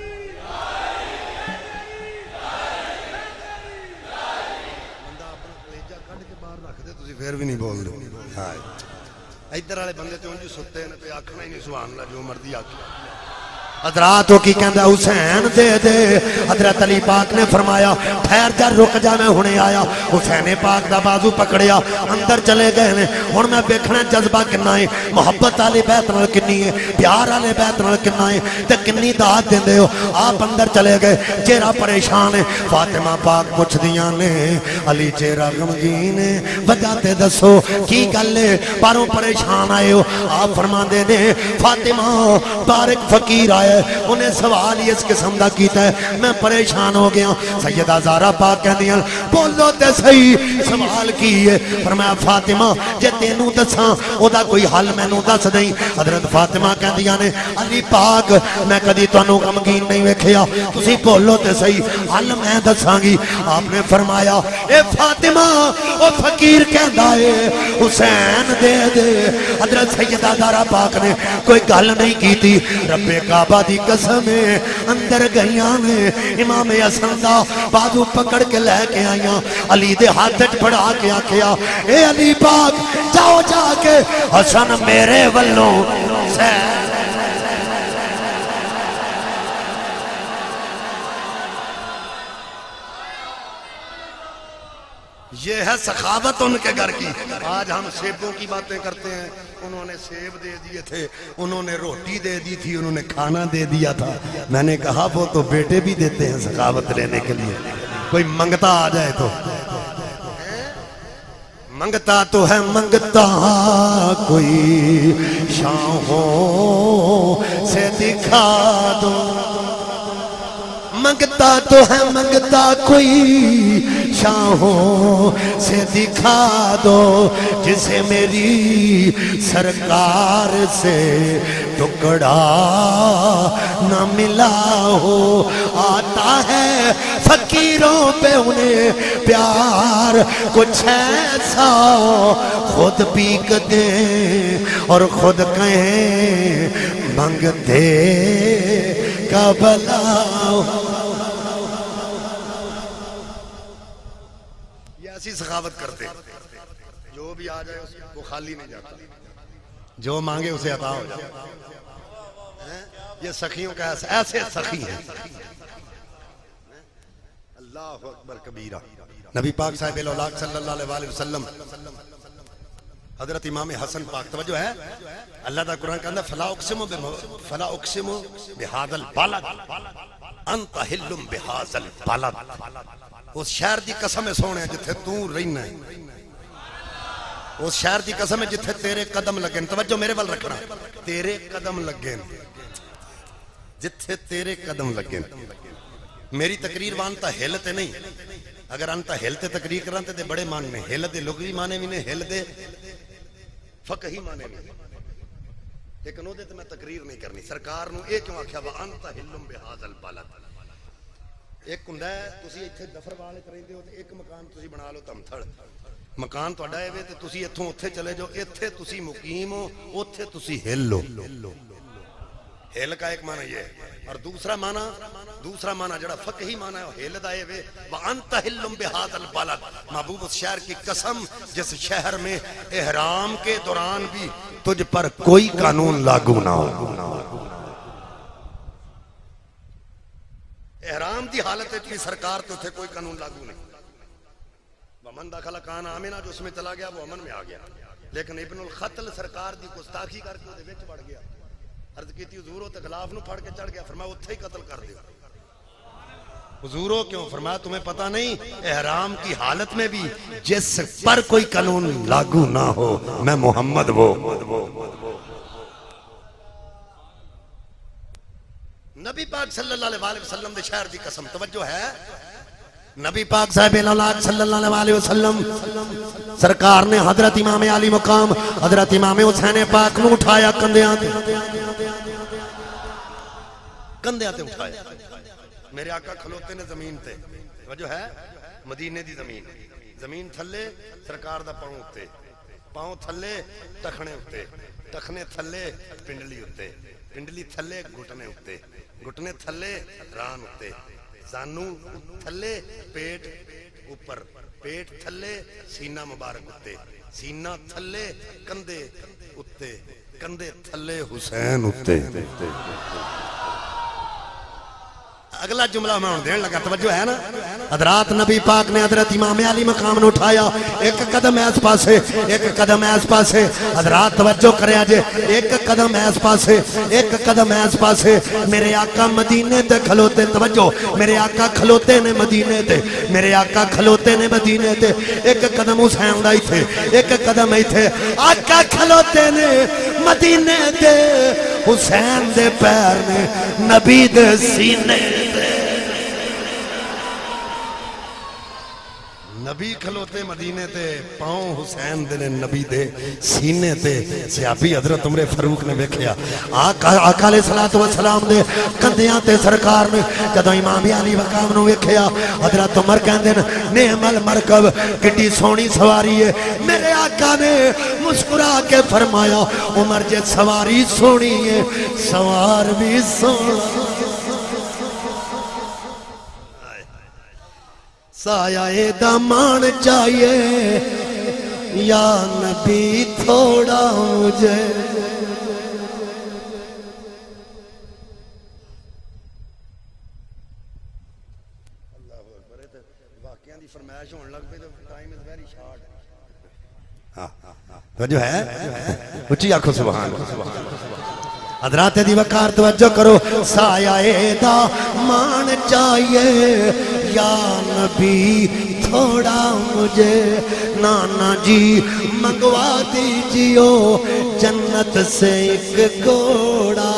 بندہ اپنا کلیجہ کڈ کے باہر رکھ دے تسی پھر بھی نہیں بول دے ہاں ادھر والے بندے تے انج ستے نے تے آکھنا ہی نہیں سبحان اللہ جو مرضی آکھے حضرات وہ کی کہندا حسین دے دے حضرت علی پاک نے فرمایا ٹھہر جا رک جا میں ہونے آیا حسین پاک دا بازو پکڑیا اندر چلے گئے نے ہن میں دیکھنا جذبہ کنا ہے محبت والے بیت نال کنی ہے پیار والے بیت نال کنا ہے تے کنی داد دیندے ہو آپ اندر چلے گئے چہرہ پریشان ہے فاطمہ پاک پوچھدیاں نے علی چہرہ غمگین ہے وجہ تے دسو کی گل ہے پاروں پریشان آئے ہو آپ فرماندے نے فاطمہ بارک فقیر آئے انہیں سوال ہی اس قسم دا کیتا ہے میں پریشان ہو گیا سیدہ زہرا پاک کہندی ہیں بولو تے صحیح سوال کی ہے فرمایا فاطمہ جے تینوں دساں او دا کوئی حل مینوں دس دیں حضرت فاطمہ کہندیاں نے علی پاک میں کدی تانوں غمگین نہیں ویکھیا تسی بولو تے صحیح حل میں دساں گی آپ نے فرمایا اے فاطمہ او فقیر کہندا ہے حسین دے دے حضرت سیدہ زہرا پاک نے کوئی گل نہیں کیتی رب کعبہ دی قسم اندر گئیاں نے امام حسن دا بازو پکڑ کے لے کے آئیاں علی دے ہاتھ پڑھا کے آکھیا اے علی پاک جاؤ جا کے حسن میرے والوں سے یہ ہے سخاوت ان کے گھر کی آج ہم سیبوں کی باتیں کرتے ہیں انہوں نے سیب دے دیے تھے انہوں نے روٹی دے دی تھی انہوں نے کھانا دے دیا تھا میں نے کہا وہ تو بیٹے بھی دیتے ہیں سخاوت لینے کے لیے کوئی منگتا آ جائے تو منگتا تو ہے منگتا کوئی شاہوں سے دکھا دو منگتا تو ہے منگتا کوئی شاہوں سے دکھا دو جسے میری سرکار سے ٹکڑا نہ ملا ہو آتا ہے فقیروں پہ انہیں پیار کچھ ایسا خود پیک دیں اور خود کہیں منگتے کا بلا یہ ایسی سخاوت کرتے جو بھی آ جائے وہ خالی نہیں جاتا جو مانگے اسے عطا ہو جاتا یہ سخیوں کا ایسے سخی ہیں اللہ اکبر کبیرہ نبی پاک صاحب الاولاق صلی اللہ علیہ وسلم حضرت امام حسن پاک توجہ ہے اللہ دا قرآن کہتا ہے فلا اقسم بہذا البلد انت حل بہذا البلد اس شہر دی قسم ہے سونے جتھے تو رہنا ہے اس شہر دی قسم ہے جتھے تیرے قدم لگیں توجہ میرے بل رکھنا تیرے قدم لگیں جتھے تیرے قدم لگیں میری تقریر وانتا ہلتے نہیں اگر انتا ہلتے تقریر کرانتے دے بڑے ماننے ہلتے لغوی مانے بھی نے ہلتے فقہی مانے بھی لیکن وہ دے تو میں تقریر نہیں کرنی سرکار نو ایک کیوں آکھیا وَأَنْتَ حِلٌّ بِهَذَا الْبَلَدِ ایک کندہ ہے تسی اتھے دفر والے کریں دے ہوتے ایک مکان تسی بنا لو تم تھڑ مکان تو اڈائے ہوئے تسی اتھوں اتھے چلے جو اتھے تسی مقیم ہو اتھے تسی ہل لو ہل کا ایک معنی یہ ہے اور دوسرا معنی جڑا فقہی معنی ہے ہل دائے ہوئے وَأَنْتَ حِلٌّ بِهَذَا الْبَلَدِ محبوب اس شہر کی قسم جس شہر میں احرام کے دوران بھی تجھ پر کوئی قانون لاگو نہ ہو احرام دی حالت اتنی سرکار تو تھے کوئی قانون لاگو نہیں ومن داخلہ کان آمینہ جو اس میں چلا گیا وہ امن میں آ گیا لیکن ابن الخطل سرکار دی گستاخی کر کے وہ دے وچ بڑھ گیا عرض کیتی حضوروں تے غلاف نو پھڑ کے چڑھ گیا فرمایا اتھے ہی قتل کر دیا حضوروں کیوں فرمایا تمہیں پتہ نہیں احرام کی حالت میں بھی جس پر کوئی قانون لاگو نہ ہو میں محمد وہ نبی پاک صلی اللہ علیہ وسلم دے شہر دی قسم توجہ ہے نبی پاک صاحب اولاد صلی اللہ علیہ وسلم سرکار نے حضرت امام علی مقام حضرت امام حسین پاک نو اٹھایا کندیاں تے اٹھایا میرے آقا کھلوتے نے زمین تے توجہ ہے مدینے دی زمین تھلے سرکار دا پاؤں اتے پاؤں تھلے ٹکھنے اتے ٹکھنے تھلے پنڈلی تھلے گھٹنے تھلے ران اتے زانو تھلے پیٹ اوپر پیٹ تھلے سینہ مبارک اتے سینہ تھلے کندے اتے کندے تھلے حسین اتے اگلا جملہ میں دین لگا توجہ ہے نا حضرات نبی پاک نے حضرت امام علی مقام نے اٹھایا ایک قدم ایس پاسے ایک قدم ایس پاسے حضرات توجہ کرے آجے ایک قدم ایس پاسے ایک قدم ایس پاسے میرے آقا مدینے تے کھلوتے توجہ میرے آقا کھلوتے نے مدینے تے میرے آقا کھلوتے نے مدینے تے ایک قدم حسین دائی تھے ایک قدم ہی تھے آقا کھلوتے نے مدینے تے حسین دے پیر نے نبی دے سینے نبی کھلوتے مدینے تے پاؤں حسین دے نبی دے سینے تے صحابی حضرت عمر فاروق نے ویکھیا آقا علیہ السلام دے کندیاں تے سرکار نے جدوں امام علی مقام نو ویکھیا حضرت عمر کہندے نعم المرکب کڈی سونی سواری ہے میرے آقا نے مسکرا کے فرمایا عمر جے سواری سونی ہے سوار بھی سونا سایہ دامان چاہیے یا نبی تھوڑا مجھے واقعہ دی فرمائش ہونے لگ پہ تو ٹائم از ویری شارٹ جو ہے اچھی آنکھوں سبحان حضرات دی وقار توجہ کرو سایہ دامان چاہیے یا نبی تھوڑا مجھے نانا جی منگوا دیجیو جنت سے ایک گھوڑا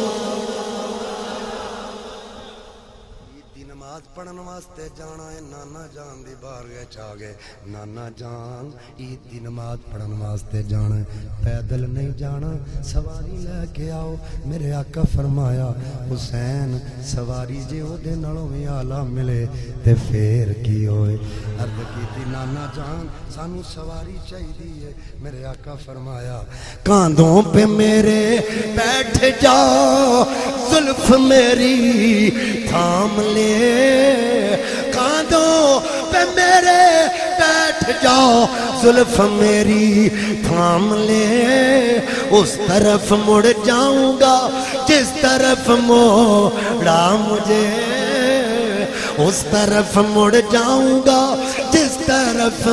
عید دی نماز پڑھن واسطے جانا ہے نانا جان دی بارگاہ چ آ گئے نانا جان عید دی نماز پڑھن واسطے جانا ہے پیدل نہیں جانا سواری لے کے آؤ میرے آقا فرمایا حسین سواری جے او دے نالوں میں آلہ ملے تے پھر کی ہوئے عرض کیتی نانا جان سانو سواری چاہیے میرے آقا فرمایا کاندھوں پہ میرے بیٹھ جاؤ زلف میری تھام لے کاندھوں پہ میرے بیٹھ جاؤ زلف میری تھام لے اس طرف مڑ جاؤں گا جس طرف موڑا مجھے اس طرف مڑ جاؤں گا جس طرف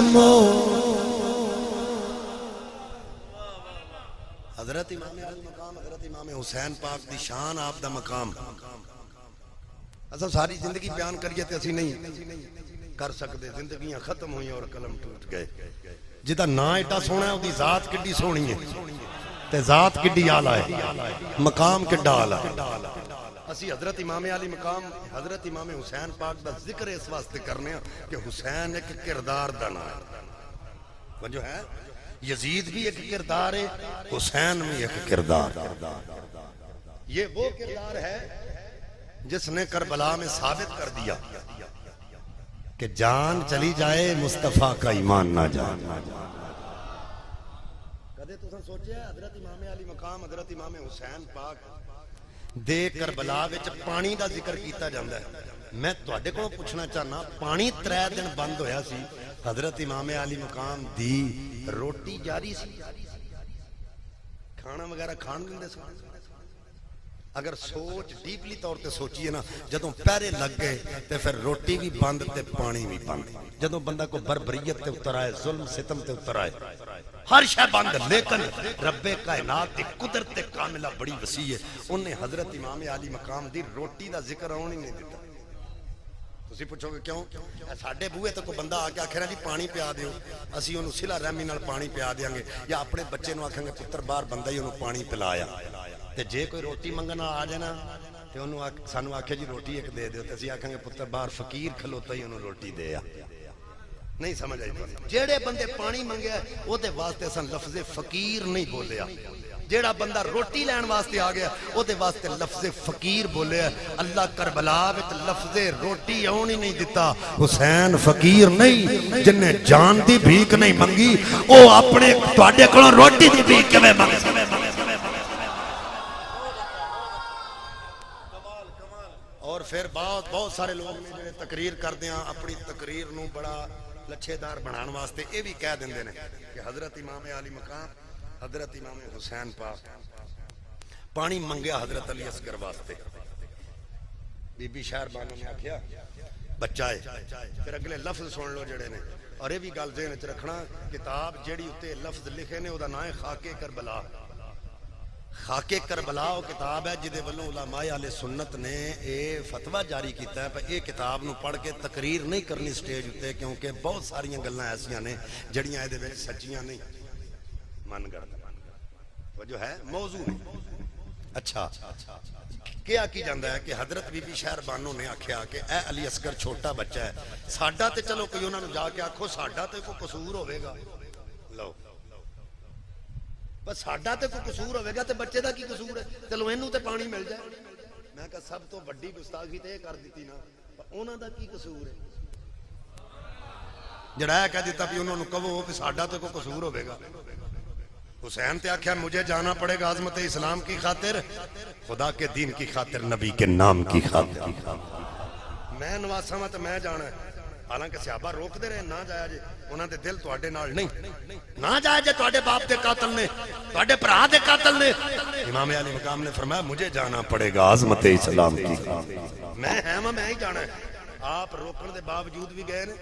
حضرت امام علی مقام حضرت امام حسین پاک دی شان آپ دا مقام اصلا ساری زندگی بیان کریے تے اسی نہیں کر سکتے زندگیاں ختم ہوئی اور قلم ٹوٹ گئے جدا نا ایٹا سونا ہے وہ دی ذات کڈی سونی ہے تے ذات کڈی آلہ ہے مقام کڈا آلہ ہے اسی حضرت امام علی مقام حضرت امام حسین پاک دا ذکر اس واسطے کرنے ہیں کہ حسین ایک کردار دانا ہے وہ جو ہے یزید بھی ایک کردار ہے حسین بھی ایک کردار یہ وہ کردار ہے جس نے کربلا میں ثابت کر دیا کہ جان چلی جائے مصطفیٰ کا ایمان نہ جائے کدے تو سوچے حضرت امام علی مقام حضرت امام حسین پاک دے کربلا وچ پانی دا ذکر کیتا جاندا ہے میں تواڈے کولوں پوچھنا چاہنا پانی 3 دن بند ہویا سی حضرت امام علی مقام دی روٹی جاری سی کھانا وغیرہ کھان دیندے سی اگر سوچ ڈیپلی طور تے سوچئے نا جدوں پہرے لگ گئے تے پھر روٹی بھی بند تے پانی بھی بند جدوں بندہ کو بربریت تے اتر آئے ظلم ستم تے اتر آئے ہر شے بند لیکن رب کائنات دی قدرت کاملہ بڑی وسیع ہے انہیں حضرت امام علی مقام دی روٹی دا ذکر آن ہی نہیں دیتا تسی پوچھو گے کیوں ساڈے بوئے تے کوئی بندہ آ کے آکھے نا جی پانی پیا دیو اسی انہوں صلہ رحمی نال پانی پیا دیاں گے یا اپنے بچے نو آکھیں گے پتر باہر بندہ ہی انہوں پانی پلایا تے جے کوئی روٹی منگنا آ جائے نا تے انہوں سانو آکھے جی روٹی ایک دے دیو تے اسی آکھاں گے پتر باہر فقیر کھلوتا ہی انہوں روٹی دے نہیں سمجھ آئی جیڑے بندے پانی منگیا او دے واسطے سن لفظ فقیر نہیں بولیا جیڑا بندہ روٹی لین واسطے آ گیا او دے واسطے لفظ فقیر بولیا اللہ کربلا وچ لفظ روٹی آن ہی نہیں دیتا حسین فقیر نہیں جن نے جان دی بھیک نہیں منگی او اپنے تواڈے کولوں روٹی دی بھیک کیویں منگ اور پھر بہت سارے لوگ نے جڑے تقریر کردے ہیں اپنی تقریر نو بڑا لچھے دار بنان واسطے یہ بھی کہہ دیندے نے کہ حضرت امام علی مقام حضرت امام حسین پاک پانی منگیا حضرت علی اصغر واسطے بی بی شہر بانو نے آکھیا بچہ ہے پھر اگلے لفظ سن لو جڑے نے اور یہ بھی گل ذہن وچ رکھنا کتاب جیڑی اتے لفظ لکھے نے او دا نام ہے خاک کربلا خاک کربلا وہ کتاب ہے جدے والوں علماء اہل سنت نے اے فتوہ جاری کیتا ہے پر اے کتاب نو پڑھ کے تقریر نہیں کرنی سٹیج ہوتے کیونکہ بہت ساریاں گلاں ایسیاں نے جڑیاں دے وچ سچیاں نہیں من گڑ وہ جو ہے موضوع نہیں اچھا کیا کی جاندا ہے کہ حضرت بی بی شہر بانو نے آکھیا کہ اے علی اصغر چھوٹا بچہ ہے ساڈا تے چلو کوئی انہاں نو جا کے آکھو ساڈا تے کوئی قصور ہوے گا لو بس ساڈا تے کوئی قصور ہوے گا تے بچے دا کی قصور ہے چلو اینوں تے پانی مل جائے میں کہا سب تو بڑی گستاخی تے کر دتی نا انہاں دا کی قصور ہے جڑا کہہ دیتا بھی انہوں نے کہو کہ ساڈا تے کوئی قصور ہوے گا حسین تے آکھیا مجھے جانا پڑے گا عظمت اسلام کی خاطر خدا کے دین کی خاطر نبی کے نام کی خاطر میں نواسا وا تے میں جانا ہے حالانکہ صحابہ روک دے رہے نہ جایا جے انہاں دے دل تواڈے نال نہیں نہ جایا جے تواڈے باپ دے قاتل نے تواڈے بھرا دے قاتل نے امام علی مقام نے فرمایا مجھے جانا پڑے گا عظمت اسلام کی میں ہی جانا ہے آپ روکن دے باوجود بھی گئے نے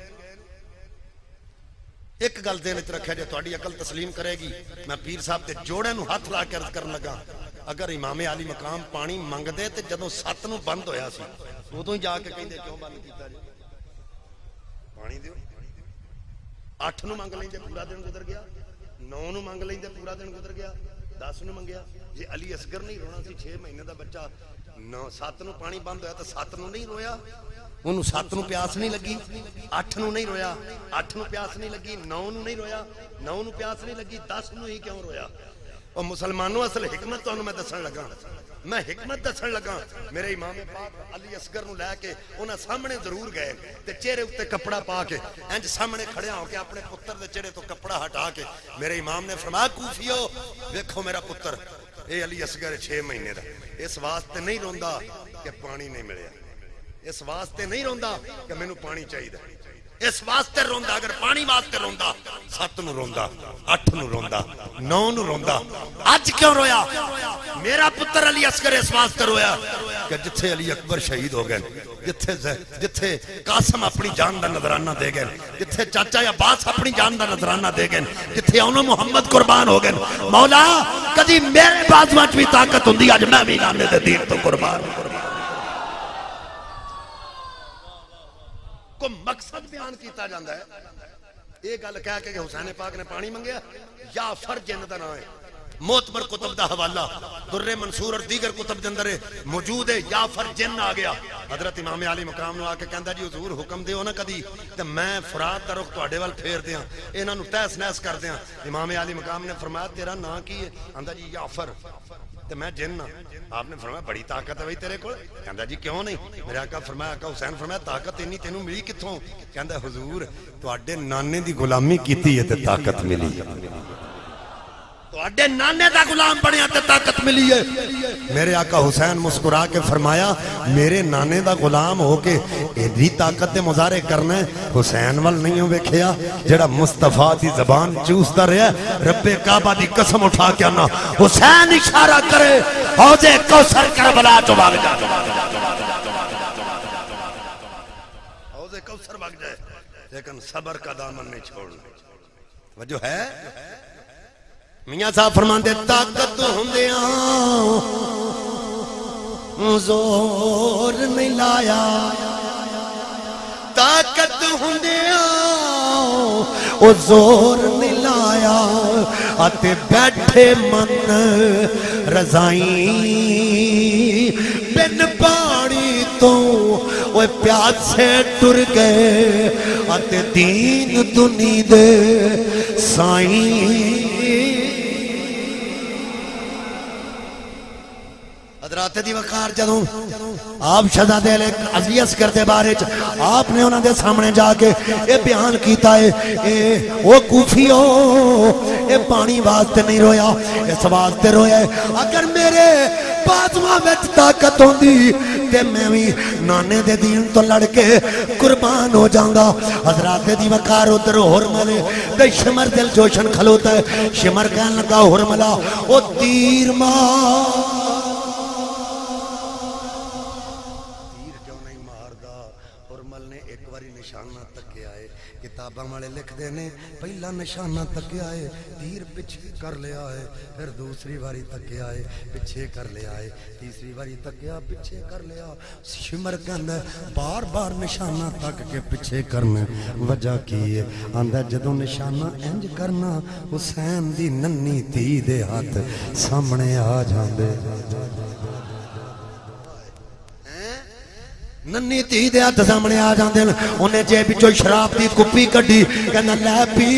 ایک گل دے وچ رکھیا جے تواڈی عقل تسلیم کرے گی میں پیر صاحب تے جوڑے نو ہاتھ لا کے عرض کرن لگا اگر امام علی مقام پانی منگ دے تے جدوں 7 نو بند ہویا سی اودوں ہی جا کے کہندے کیوں بند کیتا جی پانی دیو 8 نو منگ لیندے پورا دن گزر گیا 9 نو منگ لیندے پورا دن گزر گیا 10 نو منگیا جی علی اصغر نہیں رونا سی 6 مہینے دا بچہ 7 نو پانی بند ہویا تے 7 نو نہیں رویا انہوں 7 نو پیاس نہیں لگی 8 نو نہیں رویا 8 نو پیاس نہیں لگی 9 نو نہیں رویا 9 نو پیاس نہیں لگی 10 نو ہی کیوں رویا اور مسلمانوں اصل حکمت تو میں دسن لگا میں حکمت دسن لگا میرے امام پاک علی اصغر نو لے کے انہاں سامنے ضرور گئے تے چہرے اتے کپڑا پا کے انج سامنے کھڑے ہو کے اپنے پتر دے چہرے تو کپڑا ہٹا کے میرے امام نے فرمایا کوفیو دیکھو میرا پتر اے علی اصغر 6 مہینے دا اس واسطے نہیں روندا کہ پانی نہیں ملیا اس واسطے نہیں روندا کہ مینوں پانی چاہیے اس واسطے روندا اگر پانی واسطے روندا 7 نو روندا 8 نو روندا 9 نو روندا اج کیوں رویا میرا پتر علی اصغر اس واسطے رویا کہ جتھے علی اکبر شہید ہو گئے جتھے قاسم اپنی جان دا نذرانہ دے گئے جتھے چاچا عباس اپنی جان دا نذرانہ دے گئے جتھے انہوں محمد قربان ہو گئے مولا کدی میرے بازواں وچ بھی طاقت ہوندی اج میں بھی نامے دے دین تو قربان کو مقصد بیان کیتا جاندہ ہے ایک گل کہہ کہ حسین پاک نے پانی منگیا یا فرجن دا نام ہے موتبر کتب دا حوالہ در منصور اور دیگر کتب جندر موجود ہے یا فرجن آ گیا حضرت امام علی مقام نو آ کے کہندا جی حضور حکم دیو نا کدی تے میں فرات دا رخ تواڈے ول پھیر دیاں انہاں نو تہس نہس کر دیاں امام علی مقام نے فرمایا تیرا نام کی ہے آندا جی یافر تے میں جن آپ نے فرمایا بڑی طاقت ہے بھائی تیرے کول کہندا جی کیوں نہیں میرے آقا فرمایا آقا حسین فرمایا طاقت اتنی تینوں ملی کتھوں کہندا حضور تواڈے نانے دی غلامی کیتی ہے تے طاقت ملی تواڈے نانے دا غلام بنیا تے طاقت ملی ہے میرے آقا حسین مسکرا کے فرمایا میرے نانے دا غلام ہو کے ایڈی طاقت دے مظاہرے کرنا ہے حسین ول نہیں ویکھیا جڑا مصطفیٰ دی زبان چوسدا رہیا رب کعبہ دی قسم اٹھا کے انا حسین اشارہ کرے حوض کوثر کربلا چ بھاگ جا حوض کوثر بھاگ جائے لیکن صبر کا دامن نہیں چھوڑنا وجہ ہے میاں صاحب فرماندے طاقت ہوندیاں زور نہیں لایا طاقت ہوندیاں او زور نہیں لایا آتے بیٹھے من رضائیں بن پانی تو وہ پیاسے ٹر گئے اتے دین دنی دے سائیں حضرات دی وقار جدوں آپ شہزادے علی اصغر دے بارے آپ نے انہوں دے سامنے جا کے اے بیان کیتا ہے او کوفیو اے پانی واسطے نہیں رویا اس واسطے رویا ہے اگر میرے بازواں وچ طاقت ہوندی تے میں بھی نانے دے دین تو لڑ کے قربان ہو جاؤں گا حضرات دی وقار ادھر ہرملے تے شمر دل جوشن کھلوتا ہے شمر کہنے لگا ہرملا او تیر مار کتاباں والے لکھ دینے پہلا نشانہ تکے آئے تیر پچھے کر لے آئے پھر دوسری باری تکے آئے پچھے کر لے آئے تیسری باری تکے آئے پچھے کر لے آئے شمر کہندہ بار بار نشانہ تک کے پچھے کرنا وجہ کیے آندہ جدوں نشانہ انج کرنا حسین دی ننی تھی دے ہاتھ سامنے آ جاندے ننی تھی دے ہاتھ سامنے آ جاندے انہیں جے بچو شراب دی کپی کڈی کہنا لے پی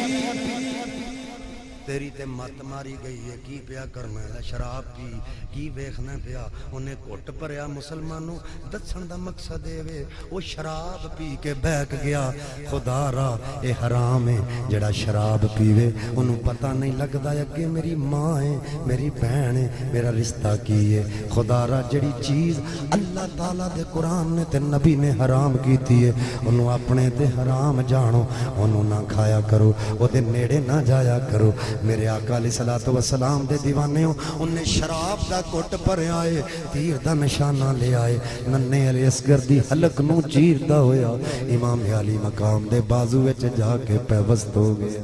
تیری تے مت ماری گئی ہے کی پیا کرنا ہے شراب پی کی ویکھنا پیا انہیں کوٹ پریا مسلمانوں دسن دا مقصد ہے وہ شراب پی کے بیک گیا خدا را اے حرام ہے جڑا شراب پیوے انہوں پتہ نہیں لگدا ہے کہ میری ماں ہے میری بہن ہے میرا رشتہ کی ہے خدا را جڑی چیز اللہ تعالیٰ دے قرآن نے تے نبی نے حرام کی تھی ہے انہوں اپنے تے حرام جانو انہوں نہ کھایا کرو وہ دے نیڑے نہ جایا کرو میرے آقا علیہ السلام دے دیوانے ہوں انہیں شراب دا کوٹ پر آئے تیر دا نشانہ لے آئے ننے علی اصغر دی حلق نو چیر دا ہویا امام علی مقام دے بازو وچ جا کے پیوست ہو گئے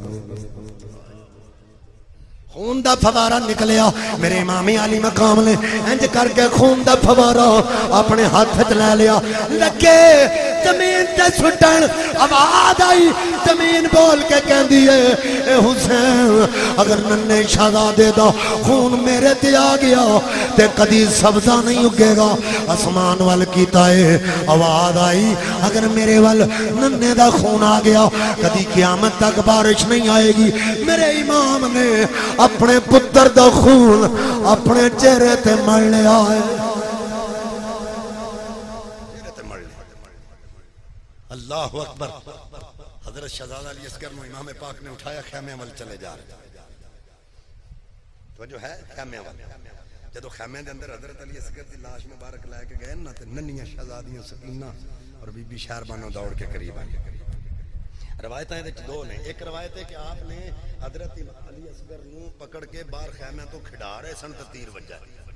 خون دا فوارہ نکلیا میرے امام علی مقام نے انج کر کے خون دا فوارہ اپنے ہاتھ لے لیا لگے زمین تے سٹن آواز آئی زمین بول کے کہندی ہے اے حسین اگر ننے شہزادے دا خون میرے تے آ گیا تے کدی سبزہ نہیں اگے گا آسمان وال کیتا ہے آواز آئی اگر میرے وال ننے دا خون آ گیا کدی قیامت تک بارش نہیں آئے گی میرے امام نے اپنے پتر دا خون اپنے چہرے تے مل لیا ہے اللہ اکبر حضرت شہزادہ علی اصغر نو امام پاک نے اٹھایا خیمے عمل چلے جا رہے تو جو ہے خیمے عمل جدو خیمے دے اندر حضرت علی اصغر دی لاش مبارک لائے کے گئے نا تے ننیاں شہزادیاں سکینہ اور بی بی شہربانو دوڑ کے قریب آئے روایتیں دو نے ایک روایت ہے کہ آپ نے حضرت علی اصغر نو پکڑ کے باہر خیمے تو کھڑا رہے سن تے تیر وجہ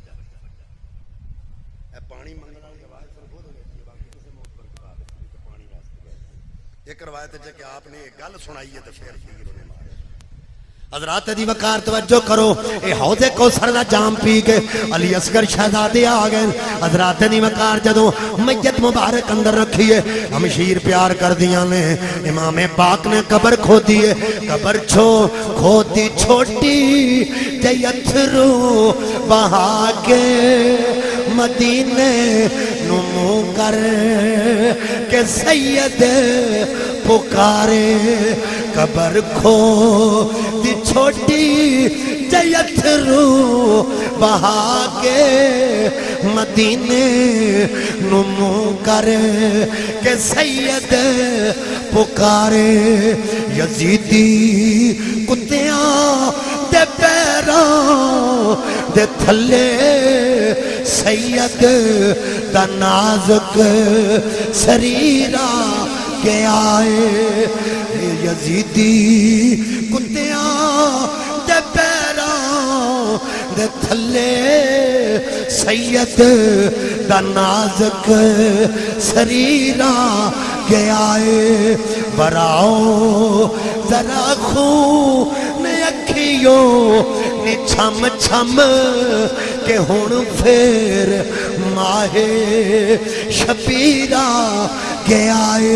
اے پانی منگنا روایت پر بہت ہو گئی باقی کسی موت پر کتاب ہے پانی واسطے ایک روایت ہے کہ آپ نے ایک گل سنائی ہے تو پھر تیر انہیں مارے حضرات دی وقار توجہ کرو اے حوض کوثر دا جام پی کے علی اصغر شہزادے آ گئے حضرات دی وقار جدوں میت مبارک اندر رکھی ہے ہمشیر پیار کر دیاں نے امام پاک نے قبر کھودی ہے قبر کھودی چھوٹی تے اتھرو بہا کے مدینے نمو کر کہ سید پکارے قبر کھودی چھوٹی اتھرو بہا کے مدینے نمو کر کہ سید پکارے یزیدی کتیاں دے پیروں دے تھلے سید دا نازک سریرہ کے آئے یزیدی کتیاں دے پیروں دے تھلے سید دا نازک سریرہ کے آئے براؤ ذرا خون اکھیوں نی چھم چھم کہ ہون پھر ماہ شبیرہ کے آئے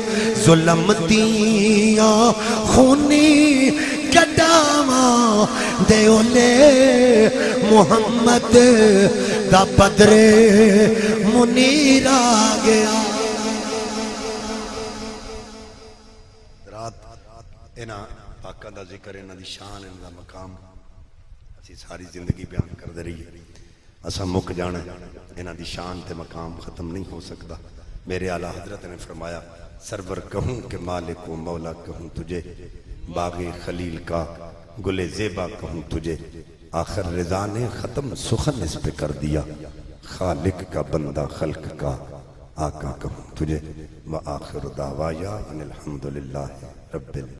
ظلمتیاں خونی کڈاواں دے اولے محمد دا بدرے منیر آ گیا رات اینا پاکہ دا ذکر اینا دی شان اینا دا مقام اسی ساری زندگی بیان کر دے رہی ہے اسا مک جانا اینا دی شان تے مقام ختم نہیں ہو سکتا میرے اعلیٰ حضرت نے فرمایا سرور کہوں کہ مالک و مولا کہوں تجھے باغ خلیل کا گل زیبا کہوں تجھے آخر رضا نے ختم سخن اس پہ کر دیا خالق کا بندہ خلق کا آقا کہوں تجھے وآخر دعوایا ان الحمدللہ رب